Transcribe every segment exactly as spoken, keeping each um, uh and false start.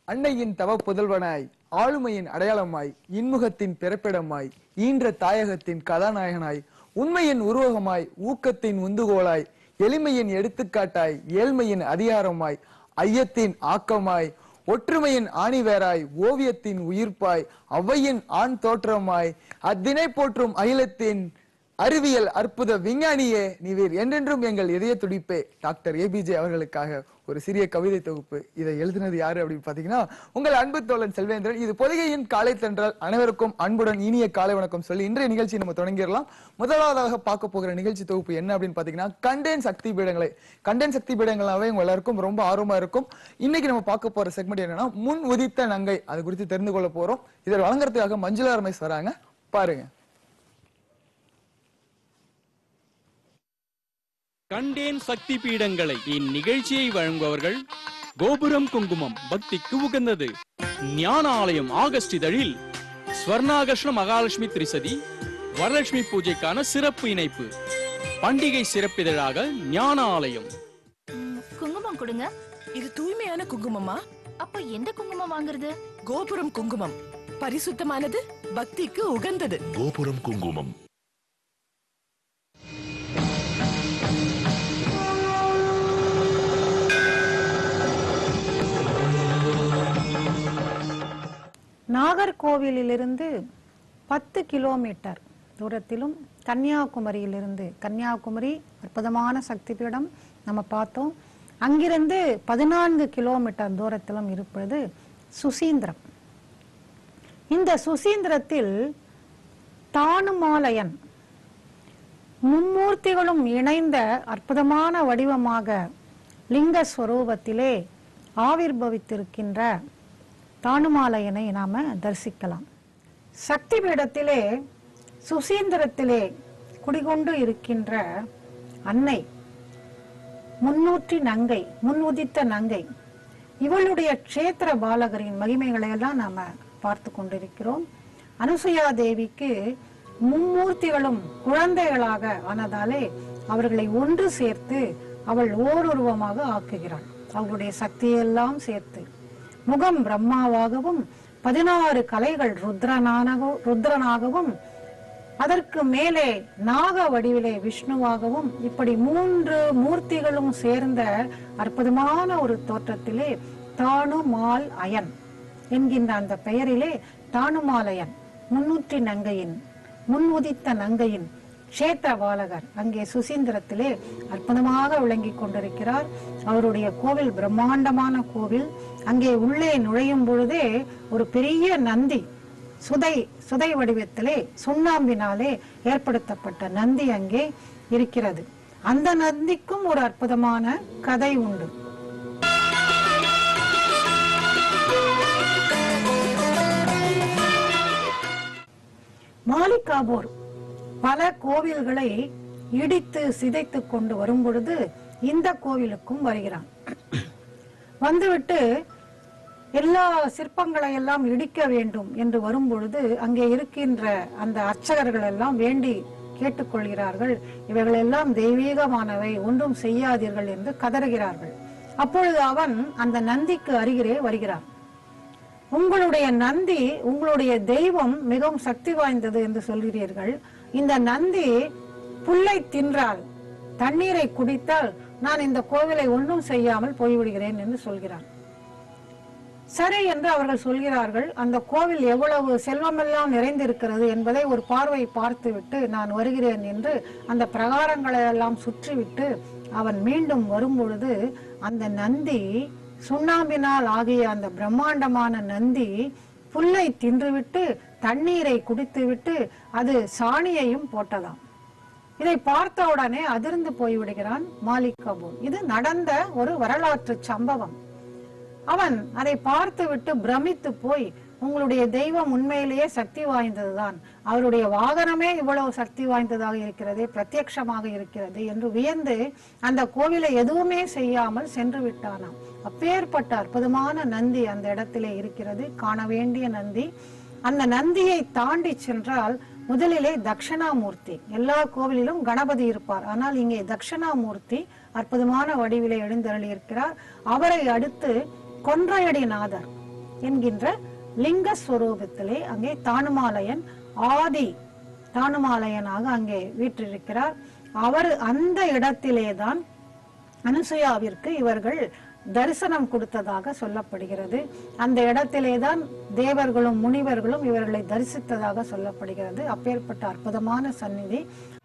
அன்னையின் தவ புதல்வனாய், ஆளுமையின் அடையாளமாய், இன்முகத்தின் பிறப்பிடமாய், ஈன்ற தாயகத்தின் கதாநாயகனாய், உண்மையின் உருவகமாய், ஊக்கத்தின் உந்துகோலாய், எளிமையின் எடுத்துக்காட்டாய், ஏழ்மையின் அதிகாரமாய், ஐயத்தின் ஆக்கமாய், ஒற்றுமையின் ஆணிவேராய், ஓவியத்தின் உயிர்ப்பாய், அவ்வையின் ஆண் தோற்றமாய், அத்தினை போற்றும் அகிலத்தின் அறிவியல் அற்புத விஞ்ஞானியே நீவீர் என்றென்றும் எங்கள் இதய துடிப்பே. டாக்டர் ஏபிஜே அவர்களுக்காக ஒரு சிறிய கவிதை தொகுப்பு. இதை எழுதினது யாரு அப்படின்னு பாத்தீங்கன்னா உங்கள் அன்பு தோழன் செல்வேந்திரன். இது பொதிகையின் காலை தென்றல். அனைவருக்கும் அன்புடன் இனிய காலை வணக்கம் சொல்லி இன்றைய நிகழ்ச்சி நம்ம தொடங்கிடலாம். முதலாவதாக பார்க்க போகிற நிகழ்ச்சி தொகுப்பு என்ன அப்படின்னு பாத்தீங்கன்னா கண்டேன் சக்தி பீடங்களை. கண்டேன் சக்தி பீடங்களாவே உங்க எல்லாருக்கும் ரொம்ப ஆர்வமா இருக்கும். இன்னைக்கு நம்ம பார்க்க போற செக்மெண்ட் என்னன்னா முன் உதித்த நங்கை. அது குறித்து தெரிந்து கொள்ள போறோம். இதை வழங்குறதுக்காக மஞ்சுளா ரமேஷ் வராங்க, பாருங்க. கண்டேன் சக்தி பீடங்களை. இந்நிகழ்ச்சியை வழங்குபவர்கள் கோபுரம் குங்குமம், பக்திக்கு உகந்தது. ஞான ஆலயம் ஆகஸ்ட் இதழில் ஸ்வர்ணாகர்ஷ்ண மகாலட்சுமி திரிசதி வரலட்சுமி பூஜைக்கான சிறப்பு இணைப்பு. பண்டிகை சிறப்பிதழாக ஞான ஆலயம். குங்குமம் கொடுங்க. இது தூய்மையான குங்குமமா? அப்ப எந்த குங்குமம் வாங்குறது? கோபுரம் குங்குமம், பரிசுத்தமானது, பக்திக்கு உகந்தது. கோபுரம் குங்குமம். நாகர்கோவிலிருந்து பத்து கிலோமீட்டர் தூரத்திலும் கன்னியாகுமரியிலிருந்து, கன்னியாகுமரி அற்புதமான சக்தி பீடம் நம்ம பார்த்தோம். அங்கிருந்து பதினான்கு கிலோமீட்டர் தூரத்திலும் இருப்பது சுசீந்திரம். இந்த சுசீந்திரத்தில் தானுமாலயன் மும்மூர்த்திகளும் இணைந்த அற்புதமான வடிவமாக லிங்க ஸ்வரூபத்திலே ஆவிர்பவித்திருக்கின்ற தானுமாலயனை நாம தரிசிக்கலாம். சக்தி பீடத்திலே சுசீந்திரத்திலே குடிகொண்டு இருக்கின்ற அன்னை முன்னூற்றி நங்கை, முன் உதித்த நங்கை. இவளுடைய க்ஷேத்திர பாலகரின் மகிமைகளை எல்லாம் நாம பார்த்து கொண்டிருக்கிறோம். அனுசுயா தேவிக்கு மும்மூர்த்திகளும் குழந்தைகளாக ஆனதாலே அவர்களை ஒன்று சேர்த்து அவள் ஓருருவமாக ஆக்குகிறாள். அவளுடைய சக்தியெல்லாம் சேர்த்து முகம் பிரம்மாவாகவும், பதினாறு கலைகள் ருத்ரனாக ருத்ரனாகவும், அதற்கு மேலே நாக வடிவிலே விஷ்ணுவாகவும், இப்படி மூன்று மூர்த்திகளும் சேர்ந்த அற்புதமான ஒரு தோற்றத்திலே தானுமால் அயன் என்கின்ற அந்த பெயரிலே தானுமாலயன் முன்னூற்றி நங்கையின், முன் உதித்த நங்கையின் க்ஷேத்திர பாலகர் அங்கே சுசீந்திரத்திலே அற்புதமாக விளங்கி கொண்டிருக்கிறார். அவருடைய கோவில் பிரம்மாண்டமான கோவில். அங்கே உள்ளே நுழையும் பொழுதே ஒரு பெரிய நந்தி, சுதை சுதை வடிவத்திலே சுண்ணாம்பினாலே ஏற்படுத்தப்பட்ட நந்தி அங்கே இருக்கிறது. அந்த நந்திக்கும் ஒரு அற்புதமான கதை உண்டு. மாலிகாபூர் பல கோவில்களை இடித்து சிதைத்து கொண்டு வரும் பொழுது இந்த கோவிலுக்கும் வருகிறான். வந்துவிட்டு எல்லா சிற்பங்களை எல்லாம் இடிக்க வேண்டும் என்று வரும் பொழுது அங்கே இருக்கின்ற அந்த அர்ச்சகர்கள் எல்லாம் வேண்டி கேட்டுக்கொள்கிறார்கள். இவைகள் எல்லாம் தெய்வீகமானவை, ஒன்றும் செய்யாதீர்கள் என்று கதறுகிறார்கள். அப்பொழுது அவன் அந்த நந்திக்கு அருகிலே வருகிறான். உங்களுடைய நந்தி, உங்களுடைய தெய்வம் மிகவும் சக்தி வாய்ந்தது என்று சொல்கிறீர்கள். இந்த நந்தி புல்லை தின்றால், தண்ணீரை குடித்தால் நான் இந்த கோவிலை ஒன்றும் செய்யாமல் போய்விடுகிறேன் என்று சொல்கிறான். சரி என்று அவர்கள் சொல்கிறார்கள். அந்த கோவில் எவ்வளவு செல்வமெல்லாம் நிறைந்திருக்கிறது என்பதை ஒரு பார்வை பார்த்து விட்டு நான் வருகிறேன் என்று அந்த பிரகாரங்களை எல்லாம் சுற்றிவிட்டு அவன் மீண்டும் வரும் பொழுது அந்த நந்தி, சுண்ணாம்பினால் ஆகிய அந்த பிரம்மாண்டமான நந்தி புல்லை தின்றுவிட்டு தண்ணீரை குடித்துவிட்டு அது சாணியையும் போட்டதாம். இதை பார்த்த உடனே அதிர்ந்து போய்விடுகிறான் மாலிகாபூர். இது நடந்த ஒரு வரலாற்று சம்பவம். அவன் அதை பார்த்து விட்டு பிரமித்து போய், உங்களுடைய தெய்வம் உண்மையிலேயே சக்தி வாய்ந்ததுதான், அவருடைய வாகனமே இவ்வளவு சக்தி வாய்ந்ததாக இருக்கிறதே, பிரத்யட்சமாக இருக்கிறது என்று வியந்து அந்த கோவிலை எதுவுமே செய்யாமல் சென்று விட்டானாம். அப்பேற்பட்ட அற்புதமான நந்தி அந்த இடத்திலே இருக்கிறது, காண வேண்டிய நந்தி. அந்த நந்தியை தாண்டி சென்றால் முதலிலே தட்சிணாமூர்த்தி. எல்லா கோவிலிலும் கணபதி இருப்பார், ஆனால் இங்கே தட்சிணாமூர்த்தி அற்புதமான வடிவிலே எழுந்தருளி இருக்கிறார். அவரை அடுத்து கொன்றையடிநாதர். என்கின்ற லிங்க ஸ்வரூபத்திலே அங்கே தானுமாலயன் ஆதி தானுமாலயனாக அங்கே வீற்றிருக்கிறார். அவர் அந்த இடத்திலேதான் அனுசூயாவிற்கு இவர்கள் தரிசனம் கொடுத்ததாக சொல்லப்படுகிறது. அந்த இடத்திலேதான் தேவர்களும் முனிவர்களும் இவர்களை தரிசித்ததாக சொல்லப்படுகிறது. அப்பேற்பட்ட அற்புதமான சந்நிதி.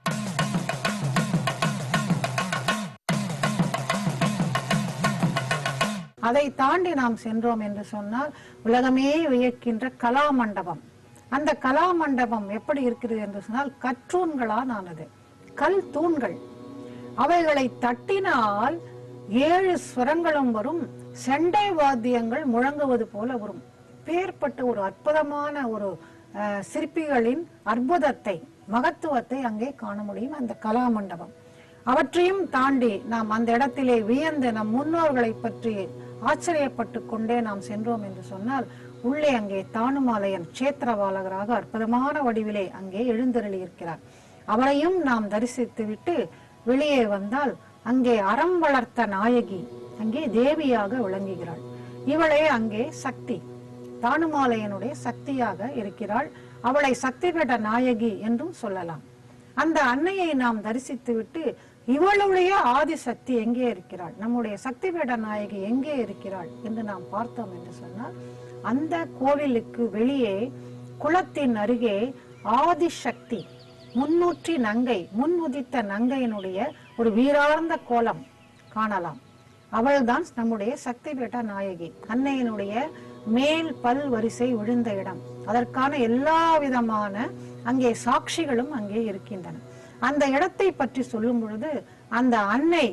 அதை தாண்டி நாம் சென்றோம் என்று சொன்னால் உலகமே வியக்கின்ற கலா மண்டபம். அந்த கலா மண்டபம் எப்படி இருக்கிறது என்று சொன்னால் கற்றூண்களால் ஆனது, கல் தூண்கள். அவைகளை தட்டினால் ஏழு ஸ்வரங்களும் வரும், செண்டை வாத்தியங்கள் முழங்குவது போல வரும். பேர்பட்ட ஒரு அற்புதமான ஒரு சிற்பிகளின் அற்புதத்தை, மகத்துவத்தை அங்கே காண முடியும் அந்த கலா மண்டபம். அவற்றையும் தாண்டி நாம் அந்த இடத்திலே வியந்து நம் முன்னோர்களை பற்றி ஆச்சரியப்பட்டு கொண்டே நாம் சென்றோம் என்று சொன்னால் உள்ளே அங்கே தானுமாலயன் சேத்திரவாளகராக அற்புதமான வடிவிலே அங்கே எழுந்தருளி இருக்கிறார். அவரையும் நாம் தரிசித்து விட்டு வெளியே வந்தால் அங்கே அறம் வளர்த்த நாயகி அங்கே தேவியாக விளங்குகிறாள். இவளே அங்கே சக்தி, தானுமாலயனுடைய சக்தியாக இருக்கிறாள். அவளை சக்தி பெற்ற நாயகி என்றும் சொல்லலாம். அந்த அன்னையை நாம் தரிசித்து விட்டு இவளுடைய ஆதிசக்தி எங்கே இருக்கிறாள், நம்முடைய சக்தி பீட நாயகி எங்கே இருக்கிறாள் என்று நாம் பார்த்தோம் என்று சொன்னால் அந்த கோவிலுக்கு வெளியே குளத்தின் அருகே ஆதிசக்தி முன்னூற்றி நங்கை, முன் உதித்த நங்கையினுடைய ஒரு வீரார்ந்த கோலம் காணலாம். அவள்தான் நம்முடைய சக்தி பீட நாயகி. அன்னையினுடைய மேல் பல் வரிசை விழுந்த இடம், அதற்கான எல்லா விதமான அங்கே சாட்சிகளும் அங்கே இருக்கின்றன. அந்த இடத்தை பற்றி சொல்லும் பொழுது அந்த அன்னை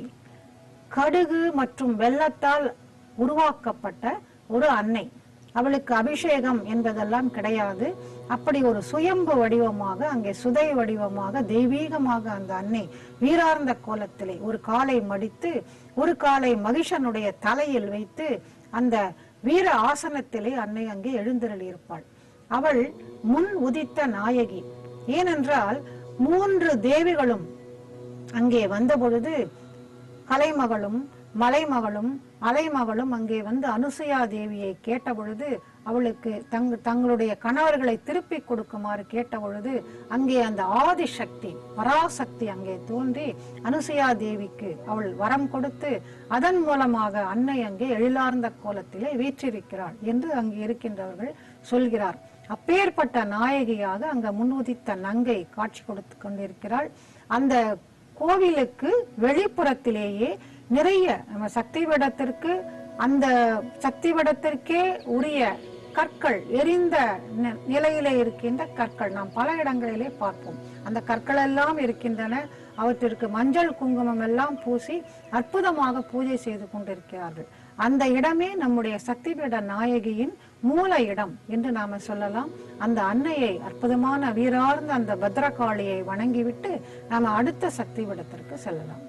கடுகு மற்றும் வெள்ளத்தால் உருவாக்கப்பட்ட ஒரு அன்னை. அவளுக்கு அபிஷேகம் என்பதெல்லாம் கிடையாது. அப்படி ஒரு சுயம்பு வடிவமாக அங்கே சுதை வடிவமாக தெய்வீகமாக அந்த அன்னை வீரார்ந்த கோலத்திலே ஒரு காலை மடித்து ஒரு காலை மகிஷனுடைய தலையில் வைத்து அந்த வீர ஆசனத்திலே அன்னை அங்கே எழுந்தருளி இருப்பாள். அவள் முன் உதித்த நாயகி. ஏனென்றால் மூன்று தேவிகளும் அங்கே வந்த பொழுது கலைமகளும் மலைமகளும் அலைமகளும் அங்கே வந்து அனுசூயா தேவியை கேட்ட பொழுது அவளுக்கு தங் தங்களுடைய கணவர்களை திருப்பி கொடுக்குமாறு கேட்ட பொழுது அங்கே அந்த ஆதிசக்தி பராசக்தி அங்கே தோன்றி அனுசூயா தேவிக்கு அவள் வரம் கொடுத்து அதன் மூலமாக அன்னை அங்கே எழிலார்ந்த கோலத்திலே வீற்றிருக்கிறாள் என்று அங்கே இருக்கின்றவர்கள் சொல்கிறார். அப்பேற்பட்ட நாயகியாக அங்க முன்னுதித்த நங்கை காட்சி கொடுத்து கொண்டிருக்கிறாள். அந்த கோவிலுக்கு வெளிப்புறத்திலேயே நிறைய நம்ம சக்தி விடத்திற்கு அந்த சக்தி விடத்திற்கே உரிய கற்கள் எரிந்த நிலையிலே இருக்கின்ற கற்கள் நாம் பல இடங்களிலே பார்ப்போம். அந்த கற்கள் எல்லாம் இருக்கின்றன. அவற்றிற்கு மஞ்சள் குங்குமம் எல்லாம் பூசி அற்புதமாக பூஜை செய்து கொண்டிருக்கிறார்கள். அந்த இடமே நம்முடைய சக்தி பீட நாயகியின் மூல இடம் என்று நாம சொல்லலாம். அந்த அன்னையை அற்புதமான வீரார்ந்த அந்த பத்ரகாளியை வணங்கிவிட்டு நாம அடுத்த சக்தி பீடத்திற்கு செல்லலாம்.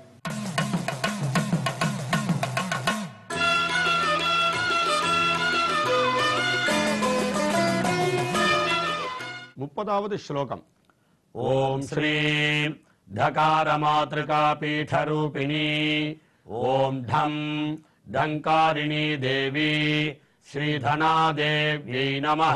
முப்பதாவது ஸ்லோகம். ஓம் ஸ்ரீம் தகார மாத்ருகா பீடரூபிணி ஓம் டம் டங்காரிணி தேவி ஸ்ரீதனா தேவ்யை நமஹ.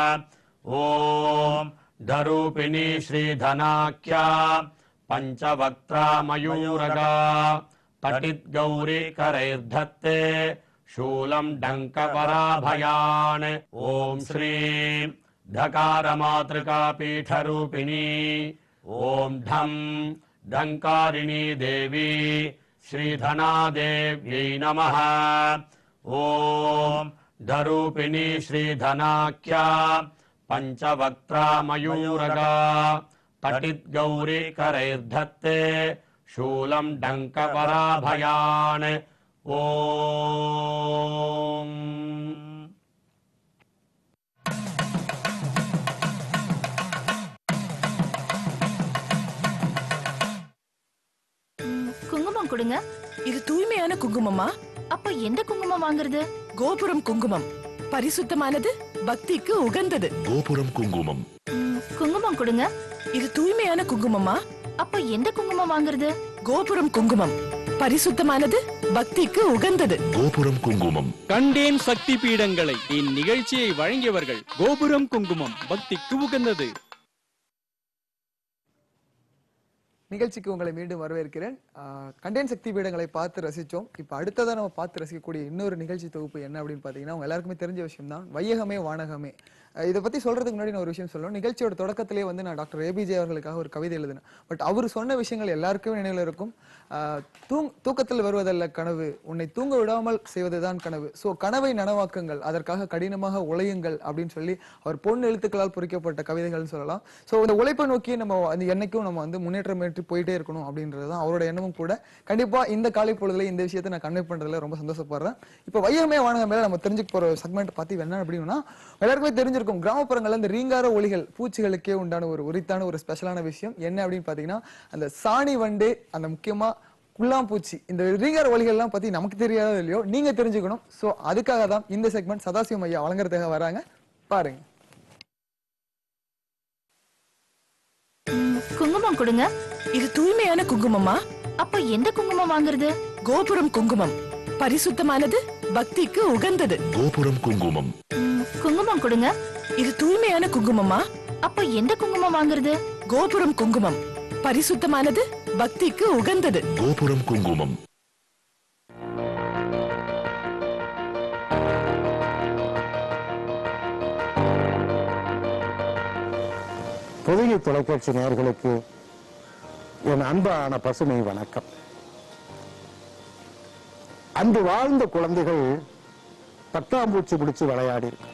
ஓம் தரூபிணி ஸ்ரீதனாக்யா பஞ்சவக்த்ரா மயூரகா தடித் கௌரி கரைர்தத்தே शूलम डंक पराभयान. ओम श्रीं धकार मातृका पीठ रूपिणी ओम ढम डंकारिणी देवी श्रीधना देव्यै नमः. ओम धरूपिणी श्रीधनाख्या पंचवक्त्रा मयूरगा तटित गौरी करैर्धत्ते शूलम डंक पराभयान. ओम குங்குமம் கொடுங்க. இது தூய்மையான குங்குமமா? அப்ப எந்த குங்குமம் வாங்குறது? கோபுரம் குங்குமம். பரிசுத்தமானது, பக்திக்கு உகந்தது. கோபுரம் குங்குமம். குங்குமம் கொடுங்க. இது தூய்மையான குங்குமமா? அப்ப எந்த குங்குமம் வாங்குறது? கோபுரம் குங்குமம். பரிசுத்தமானது, பக்திக்கு உகந்தது. கோபுரம் குங்குமம். கண்டேன் சக்தி பீடங்களை. இந்நிகழ்ச்சியை வழங்கியவர்கள் கோபுரம் குங்குமம், பக்திக்கு உகந்தது. நிகழ்ச்சிக்கு உங்களை மீண்டும் வரவேற்கிறேன். கண்டேன் சக்தி பீடங்களை பார்த்து ரசிச்சோம். இப்ப அடுத்ததான் நம்ம பார்த்து ரசிக்கக்கூடிய இன்னொரு நிகழ்ச்சி தொகுப்பு என்ன அப்படின்னு பாத்தீங்கன்னா, உங்க எல்லாருக்குமே தெரிஞ்ச விஷயம் தான், வையகமே வானகமே. இதை பத்தி சொல்றதுக்கு முன்னாடி நான் ஒரு விஷயம் சொல்லணும். நிகழ்ச்சியோட தொடக்கத்திலேயே வந்து நான் டாக்டர் ஏபிஜே அவர்களுக்காக ஒரு கவிதை எழுதினேன். பட் அவர் சொன்ன விஷயங்கள் எல்லாருக்குமே நினைவில் இருக்கும். தூங் தூக்கத்தில் வருவதல்ல கனவு, உன்னை தூங்க விடாமல் செய்வதுதான் கனவு. ஸோ கனவை நனவாக்குங்கள், அதற்காக கடினமாக உழையுங்கள் அப்படின்னு சொல்லி அவர் பொன் எழுத்துக்களால் பொறிக்கப்பட்ட கவிதைகள்னு சொல்லலாம். ஸோ இந்த உழைப்பை நோக்கி நம்ம அந்த என்னைக்கும் நம்ம வந்து முன்னேற்றம் ஏற்றி போயிட்டே இருக்கணும் அப்படின்றதுதான் அவரோட எண்ணமும் கூட. கண்டிப்பா இந்த காலை பொழுதுல இந்த விஷயத்தை நான் கன்வே பண்றதுல ரொம்ப சந்தோஷப்படுறேன். இப்போ வையகமே வானகமே நம்ம தெரிஞ்சுக்க போற செக்மெண்ட் பார்த்து என்ன அப்படின்னா, எல்லாருக்குமே தெரிஞ்சிருக்கும், கிராமப்புறங்கள்ல இந்த ரீங்கார ஒலிகள் பூச்சிகளுக்கே உண்டான ஒரு உரித்தான ஒரு ஸ்பெஷலான விஷயம் என்ன அப்படின்னு பாத்தீங்கன்னா, அந்த சாணி வண்டு, அந்த முக்கியமா குள்ளாம்பூச்சி, இந்த ரீங்கார ஒலிகள் எல்லாம் பத்தி நமக்கு தெரியாதோ இல்லையோ நீங்க தெரிஞ்சுக்கணும். சோ அதுக்காக தான் இந்த செக்மெண்ட் சதாசிவம் ஐயா வழங்குறதுக்காக வராங்க. பாருங்க. குங்குமம் கொடுங்க. இது தூய்மையான குங்குமமா? அப்ப எந்த குங்குமம் வாங்குறது? கோபுரம் குங்குமம். பரிசுத்தமானது, பக்திக்கு உகந்தது. கோபுரம் குங்குமம். குங்குமம் கொடுங்க. இது தூய்மையான குங்குமமா? அப்ப எந்த குங்குமம் வாங்குறது? கோபுரம் குங்குமம். பரிசுத்தமானது, பக்திக்கு உகந்தது. கோபுரம் குங்குமம். பொதிகை தொலைக்காட்சி நேயர்களுக்கு என் அன்பான பசுமை வணக்கம். அன்று வாழ்ந்த குழந்தைகள் பட்டாம்பூச்சி பிடிச்சு விளையாடி இருக்கு.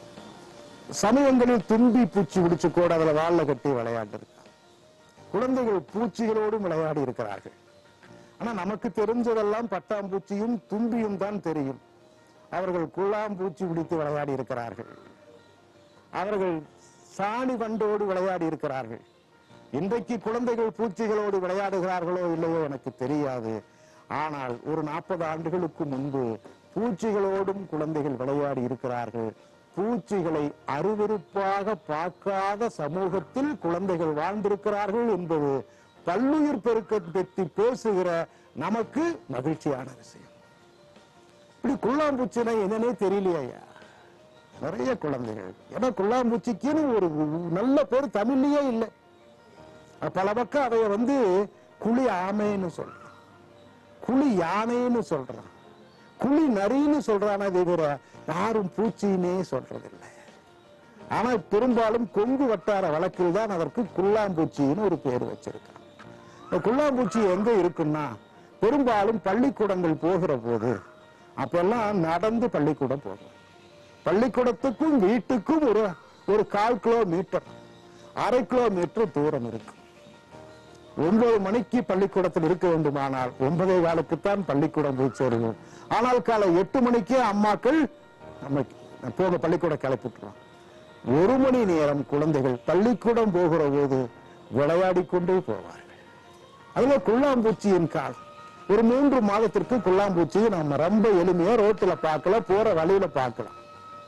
சமயங்களில் தும்பி பூச்சி பிடிச்சு கூட அதுல வாழ கட்டி விளையாண்டு இருக்கு. குழந்தைகள் பூச்சிகளோடும் விளையாடி இருக்கிறார்கள். ஆனா நமக்கு தெரிஞ்சதெல்லாம் பட்டாம்பூச்சியும் தும்பியும் தான் தெரியும். அவர்கள் குள்ளாம்பூச்சி பிடித்து விளையாடி இருக்கிறார்கள். அவர்கள் சாணி வண்டோடு விளையாடி இருக்கிறார்கள். இன்றைக்கு குழந்தைகள் பூச்சிகளோடு விளையாடுகிறார்களோ இல்லையோ எனக்கு தெரியாது. ஆனால் ஒரு நாற்பது ஆண்டுகளுக்கு முன்பு பூச்சிகளோடும் குழந்தைகள் விளையாடி இருக்கிறார்கள். பூச்சிகளை அருவருப்பாக பார்க்காத சமூகத்தில் குழந்தைகள் வாழ்ந்திருக்கிறார்கள் என்பது பல்லுயிர் பெருக்கம் பற்றி பேசுகிற நமக்கு மகிழ்ச்சியான விஷயம். இப்படி குள்ளாம்பூச்சினா என்னன்னே தெரியலையா? நிறைய குழந்தைகள், ஏன்னா குள்ளாம்பூச்சிக்குன்னு ஒரு நல்ல பேர் தமிழ்லயே இல்லை. பல பக்கம் அதைய வந்து குழி ஆமைன்னு சொல்றான், குழி யானைன்னு சொல்றான், குழி நரின்னு சொல்றானே தவிர யாரும் பூச்சின்னே சொல்றதில்லை. ஆனா பெரும்பாலும் கொங்கு வட்டார வழக்கில் தான் அதற்கு குள்ளாம்பூச்சின்னு ஒரு பேர் வச்சிருக்கான். இந்த குள்ளாம்பூச்சி எங்க இருக்குன்னா, பெரும்பாலும் பள்ளிக்கூடங்கள் போகிற போது அப்பெல்லாம் நடந்து பள்ளிக்கூடம் போகும். பள்ளிக்கூடத்துக்கும் வீட்டுக்கும் ஒரு ஒரு கால் கிலோமீட்டர் அரை கிலோமீட்டர் தூரம் இருக்கு. ஒன்பது மணிக்கு பள்ளிக்கூடத்தில் இருக்க வேண்டுமானால் ஒன்பதே காலுக்குத்தான் பள்ளிக்கூடம் போய் சேருவோம். ஆனால் காலை எட்டு மணிக்கே அம்மாக்கள் நம்ம போக பள்ளிக்கூடம் கிளப்பிட்டுறோம். ஒரு மணி நேரம் குழந்தைகள் பள்ளிக்கூடம் போகிற போது விளையாடி கொண்டே போவார்கள். அதுல குள்ளாம்பூச்சியின் காலம் ஒரு மூன்று மாதத்திற்கு குள்ளாம்பூச்சியை நம்ம ரொம்ப எளிமையா ரோட்டில பார்க்கல, போற வழியில பார்க்கலாம்.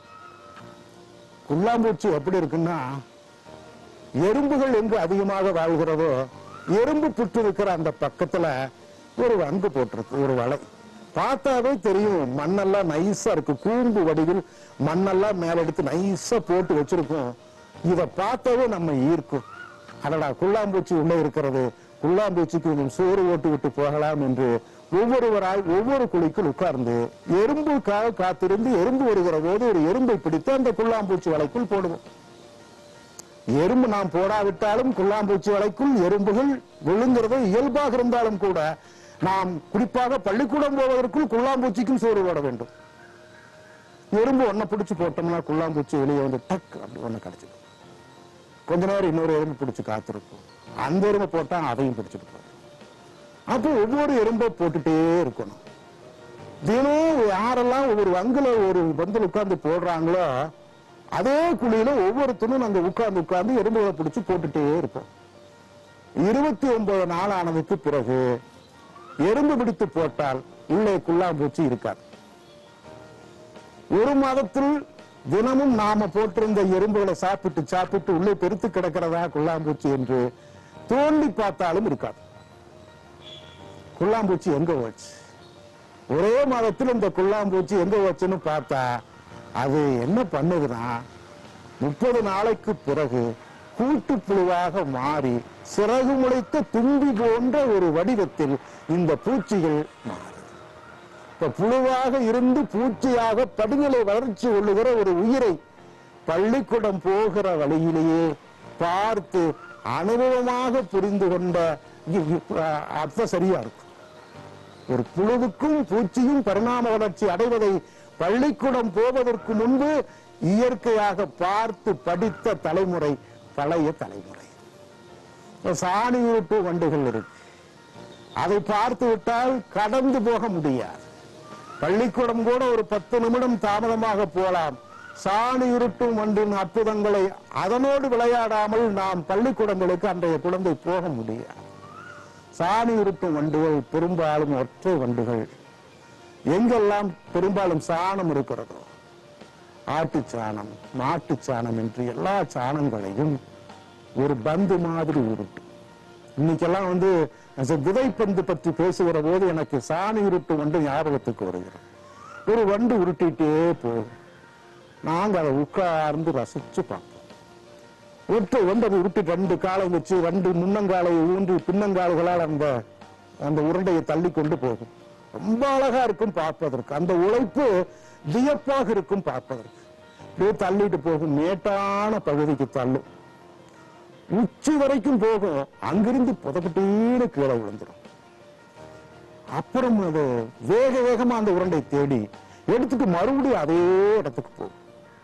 குள்ளாம்பூச்சி எப்படி இருக்குன்னா, எறும்புகள் எங்கு அதிகமாக வாழ்கிறதோ எறும்பு புற்று இருக்கிற அந்த பக்கத்துல ஒரு வங்கு போட்டிருக்கு, ஒரு வலை. பார்த்தாவே தெரியும், மண்ணெல்லாம் நைஸா இருக்கு, கூம்பு வடிவில் மண்ணெல்லாம் மேல எடுத்து நைஸா போட்டு வச்சிருக்கும். இதை பார்த்தாவே நம்ம ஈர்க்கும். அதடா குள்ளாம்பூச்சி உள்ள இருக்கிறது, குள்ளாம்பூச்சிக்கு கொஞ்சம் சோறு ஓட்டு விட்டு போகலாம் என்று ஒவ்வொருவராய் ஒவ்வொரு குழிக்குள் உட்கார்ந்து எறும்புக்காக காத்திருந்து எறும்பு வருகிற போது ஒரு எறும்பை பிடித்து அந்த குள்ளாம்பூச்சி வலைக்குள் போடுவோம். எறும்பு நாம் போடாவிட்டாலும் குள்ளாம்பூச்சி வலைக்குள் எறும்புகள் விழுங்கிறது இயல்பாக இருந்தாலும் கூட நாம் குறிப்பாக பள்ளிக்கூடம் போவதற்குள் குள்ளாம்பூச்சிக்கும் சோறு போட வேண்டும். எறும்பு ஒன்ன பிடிச்சு போட்டோம்னா குள்ளாம்பூச்சி வெளியே வந்து டக் அப்படி ஒண்ணு கிடைச்சிடும். கொஞ்ச நேரம் இன்னொரு எறும்பு பிடிச்சு காத்திருக்கும், அந்த எறும்பை போட்டா அதையும் பிடிச்சிட்டு போகும். அப்போ ஒவ்வொரு எறும்பை போட்டுட்டே இருக்கணும். தினம் யாரெல்லாம் ஒவ்வொரு வங்குல ஒரு பந்தில் உட்கார்ந்து போடுறாங்களோ அதே குழியில ஒவ்வொருத்தரும் நாங்க உட்கார்ந்து உட்கார்ந்து எறும்புகளை பிடிச்சு போட்டுட்டே இருப்போம். இருபத்தி ஒன்பது நாள் ஆனதுக்கு பிறகு எறும்பு பிடித்து போட்டால் உள்ளே குள்ளாம்பூச்சி இருக்காது. ஒரு மாதத்தில் தினமும் நாம போட்டிருந்த எறும்புகளை சாப்பிட்டு சாப்பிட்டு உள்ளே பெருத்து கிடக்கிறதா குள்ளாம்பூச்சி என்று தோண்டி பார்த்தாலும் இருக்காது. குள்ளாம்பூச்சி எங்க போச்சு? ஒரே மாதத்தில் இந்த குள்ளாம்பூச்சி எங்க போச்சுன்னு பார்த்தா அது என்ன பண்ணுதுன்னா முப்பது நாளைக்கு பிறகு கூட்டுப்புழுவாக மாறி சிறகு முளைத்த தும்பி போன்ற ஒரு வடிவத்தில் இந்த பூச்சிகள் மாறுது. இப்ப புழுவாக இருந்து பூச்சியாக படிநிலை வளர்ச்சி கொள்ளுகிற ஒரு உயிரை பள்ளிக்கூடம் போகிற வழியிலேயே பார்த்து அனுபவமாக புரிந்து கொண்ட அர்த்தம் சரியா இருக்கும். ஒரு புழுவுக்கும் பூச்சியும் பரிணாம வளர்ச்சி அடைவதை பள்ளிக்கூடம் போவதற்கு முன்பு இயற்கையாக பார்த்து படித்த தலைமுறை பழைய தலைமுறை. சாணி உருட்டு வண்டுகள் இருக்கு, அதை பார்த்து விட்டால் கடந்து போக முடியாது. பள்ளிக்கூடம் கூட ஒரு பத்து நிமிடம் தாமதமாக போலாம். சாணி உருட்டும் வண்டின் அற்புதங்களை அதனோடு விளையாடாமல் நாம் பள்ளிக்கூடங்களுக்கு அன்றைய குழந்தை போக முடியாது. சாணி உருட்டும் வண்டுகள் பெரும்பாலும் ஒற்றை வண்டுகள். எங்கெல்லாம் பெரும்பாலும் சாணம் இருக்கிறதோ, ஆட்டு சாணம், மாட்டு சாணம் என்று எல்லா சாணங்களையும் ஒரு பந்து மாதிரி உருட்டு. இன்னைக்கெல்லாம் வந்து விதைப்பந்து பற்றி பேசுகிற போது எனக்கு சாணி உருட்டு வண்டு ஞாபகத்துக்கு வருகிறது. ஒரு வண்டு உருட்டிட்டே போகும், நாங்க அதை உட்கார்ந்து ரசிச்சு பார்ப்போம். ஒற்றை வண்டு அதை உருட்டி ரெண்டு காலை வச்சு ரெண்டு முன்னங்காலை ஊன்றி பின்னங்கால்களால் அந்த அந்த உருண்டையை தள்ளி கொண்டு போகும். ரொம்ப அழகா இருக்கும் பார்ப்பதற்கு. அந்த உழைப்பு வியப்பாக இருக்கும் பார்ப்பதற்கு. அப்படியே தள்ளிட்டு போகும், மேட்டான பகுதிக்கு தள்ளும், உச்சி வரைக்கும் போகும், அங்கிருந்து புதப்பட்டீன்னு கீழே விழுந்துடும். அப்புறம் அது வேக வேகமா அந்த உருண்டை தேடி எடுத்துட்டு மறுபடியும் அதே இடத்துக்கு போகும்.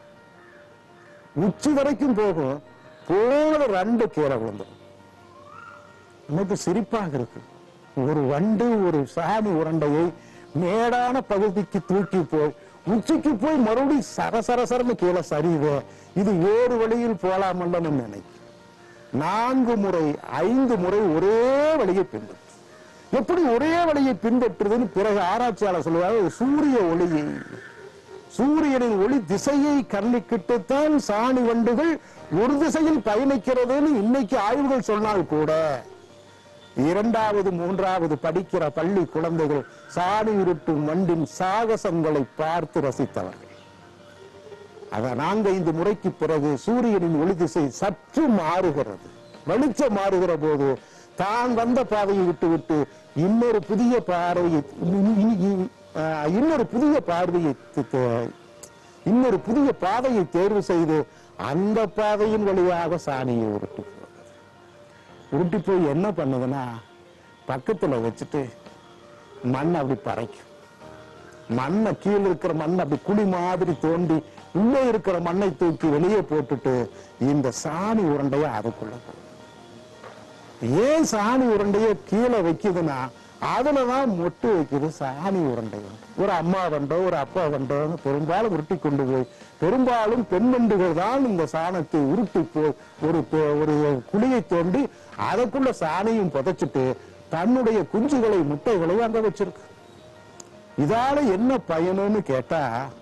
உச்சி வரைக்கும் போகும், போன ரெண்டு கீழே விழுந்துடும். நமக்கு சிரிப்பாக இருக்கு. ஒரு வண்டு ஒரு சாணி உருண்டையை மேடான பகுதிக்கு தூக்கி போய் உச்சிக்கு போய் மறுபடியும் சரசரசரன்னு கீழே சரியுது. இது வேறு வழியில் போலாமல்லன்னு நினைக்கும். நான்கு முறை ஐந்து முறை ஒரே வழியை பின்பற்று. எப்படி ஒரே வழியை பின்பற்றுதுன்னு பிறகு ஆராய்ச்சியாளர் சொல்லுவாங்க. சூரிய ஒளியை, சூரியனின் ஒளி திசையை கண்ணிக்கிட்டுத்தான் சாணி வண்டுகள் ஒரு திசையில் பயணிக்கிறதுன்னு இன்னைக்கு ஆய்வுகள் சொன்னால் கூட இரண்டாவது மூன்றாவது படிக்கிற பள்ளி குழந்தைகள் சாணி உருட்டும் வண்டின் சாகசங்களை பார்த்து ரசித்தவர்கள். அத நான்கு ஐந்து முறைக்கு பிறகு சூரியனின் ஒளி திசை சற்று மாறுகிறது. வெளிச்சம் மாறுகிற போது தான் வந்த பாதையை விட்டு விட்டு இன்னொரு புதிய பார்வையை இன்னொரு புதிய பார்வையை இன்னொரு புதிய பாதையை தேர்வு செய்து அந்த பாதையின் வழியாக சாணியை உருட்டி உருட்டி போய் என்ன பண்ணுதுன்னா பக்கத்துல வச்சுட்டு மண் அப்படி பறைக்கும். மண்ணை கீழே இருக்கிற மண் அப்படி குழி மாதிரி தோண்டி உள்ளே இருக்கிற மண்ணை தூக்கி வெளியே போட்டுட்டு இந்த சாணி உருண்டைய அதுக்குள்ள போடும். ஏன் சாணி உருண்டைய கீழே வைக்குதுன்னா அதுலதான் மொட்டு வைக்குது சாணி உருண்டையும். ஒரு அம்மா வண்டோ ஒரு அப்பா வண்டோ பெரும்பாலும் உருட்டி கொண்டு போய் பெரும்பாலும் பெண் வண்டுகள் தான் இந்த சாணத்தை உருட்டி போய் ஒரு ஒரு குழியை தோண்டி அதற்குள்ள சாணியும் புதைச்சிட்டு தன்னுடைய குஞ்சுகளை முட்டைகளை அங்க வச்சிருக்கு. இதால என்ன பயனுன்னு கேட்டா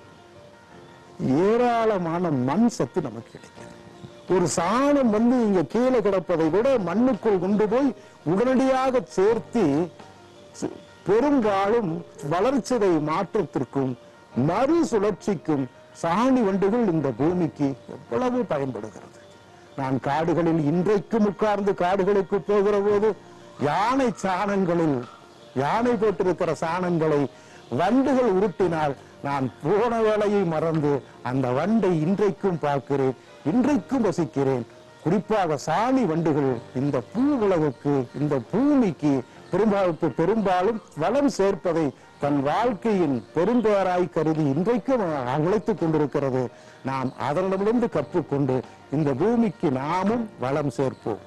ஏராளமான மண் சத்து நமக்கு கிடைக்கும். ஒரு சாணம் வந்து இங்க கீழே கிடப்பதை விட மண்ணுக்குள் கொண்டு போய் உடனடியாக சேர்த்து பெரும்பாலும் வளர்ச்சிதை மாற்றத்திற்கும் மறு சுழற்சிக்கும் சாணி வண்டுகள் இந்த பூமிக்கு எவ்வளவு பயன்படுகிறது. நான் காடுகளில் இன்றைக்கும் உட்கார்ந்து காடுகளுக்கு போகிற போது யானை சாணங்களில் யானை போட்டிருக்கிற சாணங்களை வண்டுகள் உருட்டினால் நான் போன வேளையை மறந்து அந்த வண்டை இன்றைக்கும் பார்க்கிறேன், இன்றைக்கும் ரசிக்கிறேன். குறிப்பாக சாணி வண்டுகள் இந்த பூ உலகுக்கு இந்த பூமிக்கு பெரும்பாலும் பெரும்பாலும் வளம் சேர்ப்பதை தன் வாழ்க்கையின் பெரும்பேராய் கருதி இன்றைக்கும் உழைத்துக் கொண்டிருக்கிறது. நாம் அதனிடமிருந்து கற்றுக்கொண்டு இந்த பூமிக்கு நாமும் வளம் சேர்ப்போம்.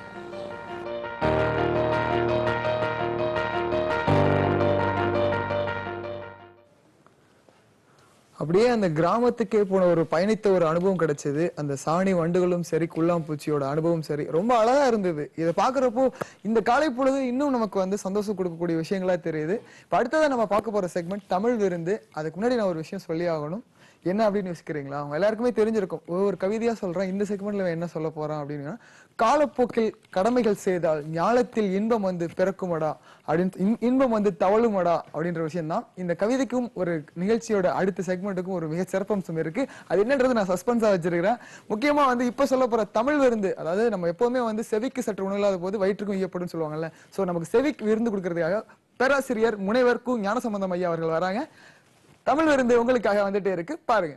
அப்படியே அந்த கிராமத்துக்கே போன ஒரு பயணித்த ஒரு அனுபவம் கிடைச்சது. அந்த சாணி வண்டுகளும் சரி குள்ளாம்பூச்சியோட அனுபவம் சரி ரொம்ப அழகா இருந்தது. இதை பாக்குறப்போ இந்த காலை பொழுது இன்னும் நமக்கு வந்து சந்தோஷம் கொடுக்கக்கூடிய விஷயங்களா தெரியுது. இப்ப அடுத்ததான் நம்ம பார்க்க போற செக்மெண்ட் தமிழ் விருந்து. அதுக்கு முன்னாடி நான் ஒரு விஷயம் சொல்லி ஆகணும். என்ன அப்படின்னு யோசிக்கிறீங்களா? அவங்க எல்லாருக்குமே தெரிஞ்சிருக்கும். ஒவ்வொரு கவிதையா சொல்றேன், இந்த செக்மெண்ட்ல என்ன சொல்ல போறான் அப்படின்னு. காலப்போக்கில் கடமைகள் செய்தால் ஞாலத்தில் இன்பம் வந்து பிறக்குமடா அப்படின்னு, இன்பம் வந்து தவழுமடா அப்படின்ற விஷயம் தான் இந்த கவிதைக்கும் ஒரு நிகழ்ச்சியோட அடுத்த செக்மெண்ட்டுக்கும் ஒரு மிக சிறப்பம்சம் இருக்கு. அது என்னன்றது நான் சஸ்பென்ஸா வச்சிருக்கிறேன். முக்கியமா வந்து இப்ப சொல்ல போற தமிழ் விருந்து, அதாவது நம்ம எப்பவுமே வந்து செவிக்கு சற்று உணவில்லாத போது வயிற்றுக்கும் ஈயப்படும் சொல்லுவாங்கல்ல. சோ நமக்கு செவிக்கு விருந்து கொடுக்கறதுக்காக பேராசிரியர் முனைவர் கு ஞானசம்பந்தம் ஐயா அவர்கள் வராங்க. தமிழ் விருந்து உங்களுக்காக வந்துட்டே இருக்கு, பாருங்க.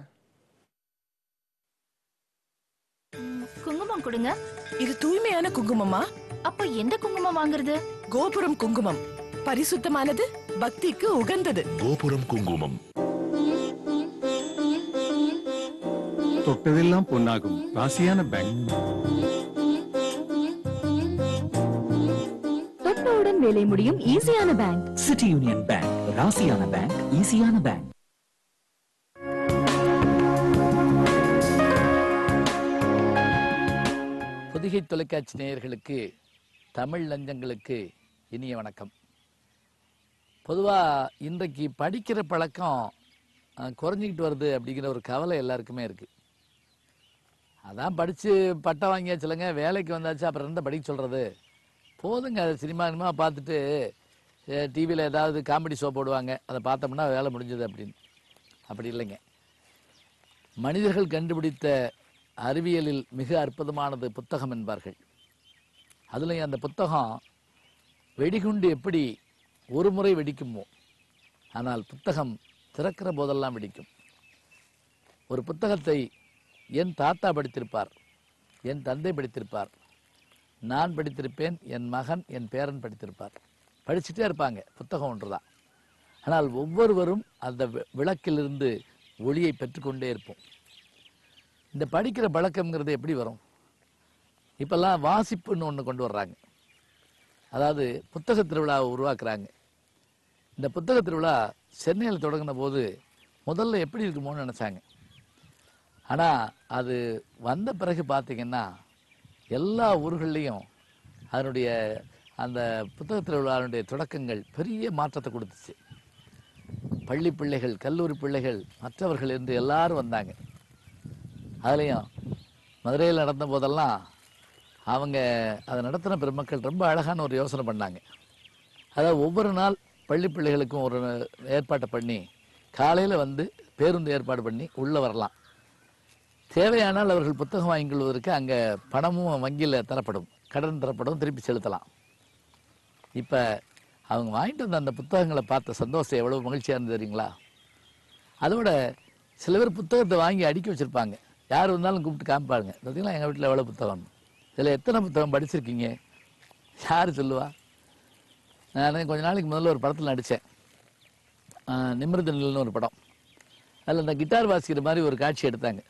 குங்குமம் கொடுங்க. இது தூய்மையான குங்குமமா? அப்போ எந்த குங்குமம் வாங்குறது? கோபுரம் குங்குமம். பரிசுத்தமானது, பக்திக்கு உகந்தது. கோபுரம் குங்குமம். தொட்டதெல்லாம் பொன்னாகும் ராசியான பேங்க். தொட்டவுடன் வேலை முடியும் ஈஸியான பேங்க். சிட்டி யூனியன் பேங்க், ராசியான பேங்க், ஈஸியான பேங்க். பொதிகை தொலைக்காட்சி நேயர்களுக்கு, தமிழ் லஞ்சங்களுக்கு இனிய வணக்கம். பொதுவாக இன்றைக்கு படிக்கிற பழக்கம் குறைஞ்சிக்கிட்டு வருது அப்படிங்கிற ஒரு கவலை எல்லாருக்குமே இருக்குது. அதான் படித்து பட்டம் வாங்கியாச்சுலங்க, வேலைக்கு வந்தாச்சு, அப்புறம் இருந்தால் படிக்க சொல்கிறது போதுங்க. அது சினிமா சினிமா பார்த்துட்டு டிவியில் ஏதாவது காமெடி ஷோ போடுவாங்க, அதை பார்த்தோம்னா வேலை முடிஞ்சது அப்படின்னு. அப்படி இல்லைங்க. மனிதர்கள் கண்டுபிடித்த அறிவியலில் மிக அற்புதமானது புத்தகம் என்பார்கள். அதுலேயும் அந்த புத்தகம் வெடிகுண்டு எப்படி ஒரு முறை வெடிக்குமோ, ஆனால் புத்தகம் திறக்கிற போதெல்லாம் வெடிக்கும். ஒரு புத்தகத்தை என் தாத்தா படித்திருப்பார், என் தந்தை படித்திருப்பார், நான் படித்திருப்பேன், என் மகன் என் பேரன் படித்திருப்பார். படிச்சுட்டே இருப்பாங்க. புத்தகம் ஒன்று தான். ஆனால் ஒவ்வொருவரும் அந்த விளக்கிலிருந்து ஒளியை பெற்றுக்கொண்டே இருப்போம். இந்த படிக்கிற பழக்கம்ங்கிறது எப்படி வரும்? இப்பெல்லாம் வாசிப்புன்னு ஒன்று கொண்டு வர்றாங்க. அதாவது புத்தக திருவிழாவை உருவாக்குறாங்க. இந்த புத்தக திருவிழா சென்னையில் தொடங்கின போது முதல்ல எப்படி இருக்குமோன்னு நினச்சாங்க. ஆனால் அது வந்த பிறகு பார்த்தீங்கன்னா எல்லா ஊர்கள்லேயும் அதனுடைய அந்த புத்தக திருவிழாவுடைய தொடக்கங்கள் பெரிய மாற்றத்தை கொடுத்துச்சு. பள்ளி பிள்ளைகள், கல்லூரி பிள்ளைகள், மற்றவர்கள் என்று எல்லாரும் வந்தாங்க. அதுலேயும் மதுரையில் நடந்த போதெல்லாம் அவங்க அதை நடத்தின பெருமக்கள் ரொம்ப அழகான ஒரு யோசனை பண்ணாங்க. அதாவது ஒவ்வொரு நாள் பள்ளி பிள்ளைகளுக்கும் ஒரு ஏற்பாட்டை பண்ணி காலையில் வந்து பேருந்து ஏற்பாடு பண்ணி உள்ளே வரலாம். தேவையானால் அவர்கள் புத்தகம் வாங்கிக் கொள்வதற்கு அங்கே பணமும் வங்கியில் தரப்படும், கடன் தரப்படும், திருப்பி செலுத்தலாம். இப்போ அவங்க வாங்கிட்டு வந்த அந்த புத்தகங்களை பார்த்த சந்தோஷம் எவ்வளோ மகிழ்ச்சியாக இருந்தது தெரியுங்களா? அதோட சில பேர் புத்தகத்தை வாங்கி அடுக்கி வச்சுருப்பாங்க. யார் வந்தாலும் கூப்பிட்டு காமிப்பாருங்க, பார்த்தீங்களா எங்கள் வீட்டில் எவ்வளோ புத்தகம், இதில் எத்தனை புத்தகம் படிச்சிருக்கீங்க, யார் சொல்லுவா? நான் கொஞ்ச நாளைக்கு முதல்ல ஒரு படத்தில் நடித்தேன், நிமிர்ந்த நிலைன்னு ஒரு படம். அதில் இந்த கிட்டார் வாசிக்கிற மாதிரி ஒரு காட்சி எடுத்தாங்க.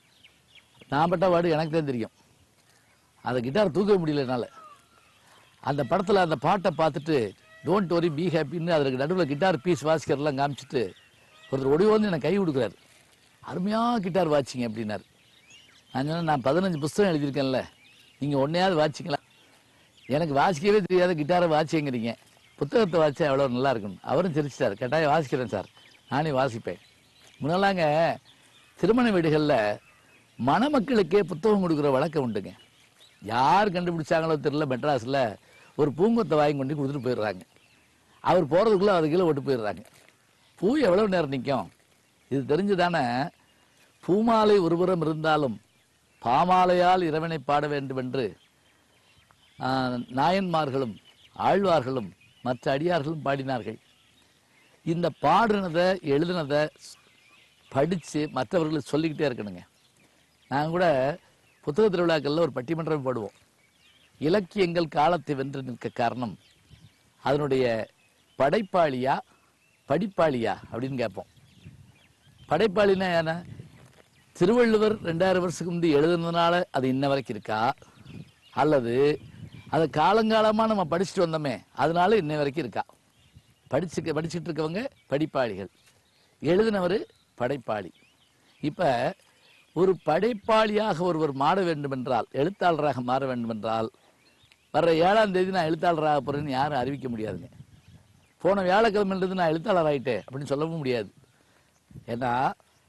நான் பட்ட பாடு எனக்கு தான் தெரியும். அந்த கிட்டார் தூக்க முடியல என்னால். அந்த படத்தில் அந்த பாட்டை பார்த்துட்டு டோன்ட் வரி பி ஹாப்பின்னு அதற்கு நடுவில் கிட்டார் பீஸ் வாசிக்கிறதெல்லாம் காமிச்சிட்டு ஒருத்தர் ஒடி வந்து எனக்கு கை கொடுக்குறாரு. அருமையாக கிட்டார் வாசிங்க அப்படின்னாரு. நான் சொன்னேன், நான் பதினஞ்சு புஸ்தகம் எழுதியிருக்கேன்ல, நீங்கள் ஒன்றையாவது வாசிங்களா? எனக்கு வாசிக்கவே தெரியாத கிட்டாரை வாசிங்கிறீங்க, புத்தகத்தை வாசிச்சா எவ்வளோ நல்லா இருக்கணும். அவரும் சிரிச்சிட்டார். கட்டாயம் வாசிக்கிறேன் சார், நானே வாசிப்பேன். முன்னெல்லாங்க திருமண வீடுகளில் மணமக்களுக்கே புத்தகம் கொடுக்குற வழக்கம் உண்டுங்க. யார் கண்டுபிடிச்சாங்களோ தெரியல, மெட்ராஸில் ஒரு பூங்கொத்தை வாங்கி கொண்டு கொடுத்துட்டு போயிடுறாங்க. அவர் போகிறதுக்குள்ளே அது கீழே விட்டு போயிடுறாங்க. பூ எவ்வளோ நேரம் நிற்கும்? இது தெரிஞ்சு தானே பூமாலை ஒருபுறம் இருந்தாலும் பாமாலையால் இறைவனை பாட வேண்டும் என்று நாயன்மார்களும் ஆழ்வார்களும் மற்ற அடியார்களும் பாடினார்கள். இந்த பாடினதை எழுதினதை படித்து மற்றவர்களுக்கு சொல்லிக்கிட்டே இருக்கணுங்க. நாங்கள் கூட புத்தக திருவிழாக்களில் ஒரு பட்டிமன்றம் போடுவோம். இலக்கியங்கள் காலத்தை வென்று நிற்க காரணம் அதனுடைய படைப்பாளியா படிப்பாளியா அப்படின்னு கேட்போம். படைப்பாளினா என்ன? திருவள்ளுவர் ரெண்டாயிரம் வருஷத்துக்கு முந்தி எழுதுனதுனால அது இன்ன வரைக்கும் இருக்கா, அல்லது அதை காலங்காலமாக நம்ம படிச்சுட்டு வந்தோமே அதனால இன்ன வரைக்கும் இருக்கா? படிச்சு படிச்சுட்டு இருக்கவங்க படிப்பாளிகள், எழுதினவர் படைப்பாளி. இப்போ ஒரு படைப்பாளியாக ஒருவர் மாற வேண்டும் என்றால், எழுத்தாளராக மாற வேண்டும் என்றால், வர்ற ஏழாம் தேதி நான் எழுத்தாளராக போகிறேன்னு யாரும் அறிவிக்க முடியாதுங்க. போன வியாழக்கிழமையிலிருந்து நான் எழுத்தாளர் ஆகிட்டேன் அப்படின்னு சொல்லவும் முடியாது. ஏன்னா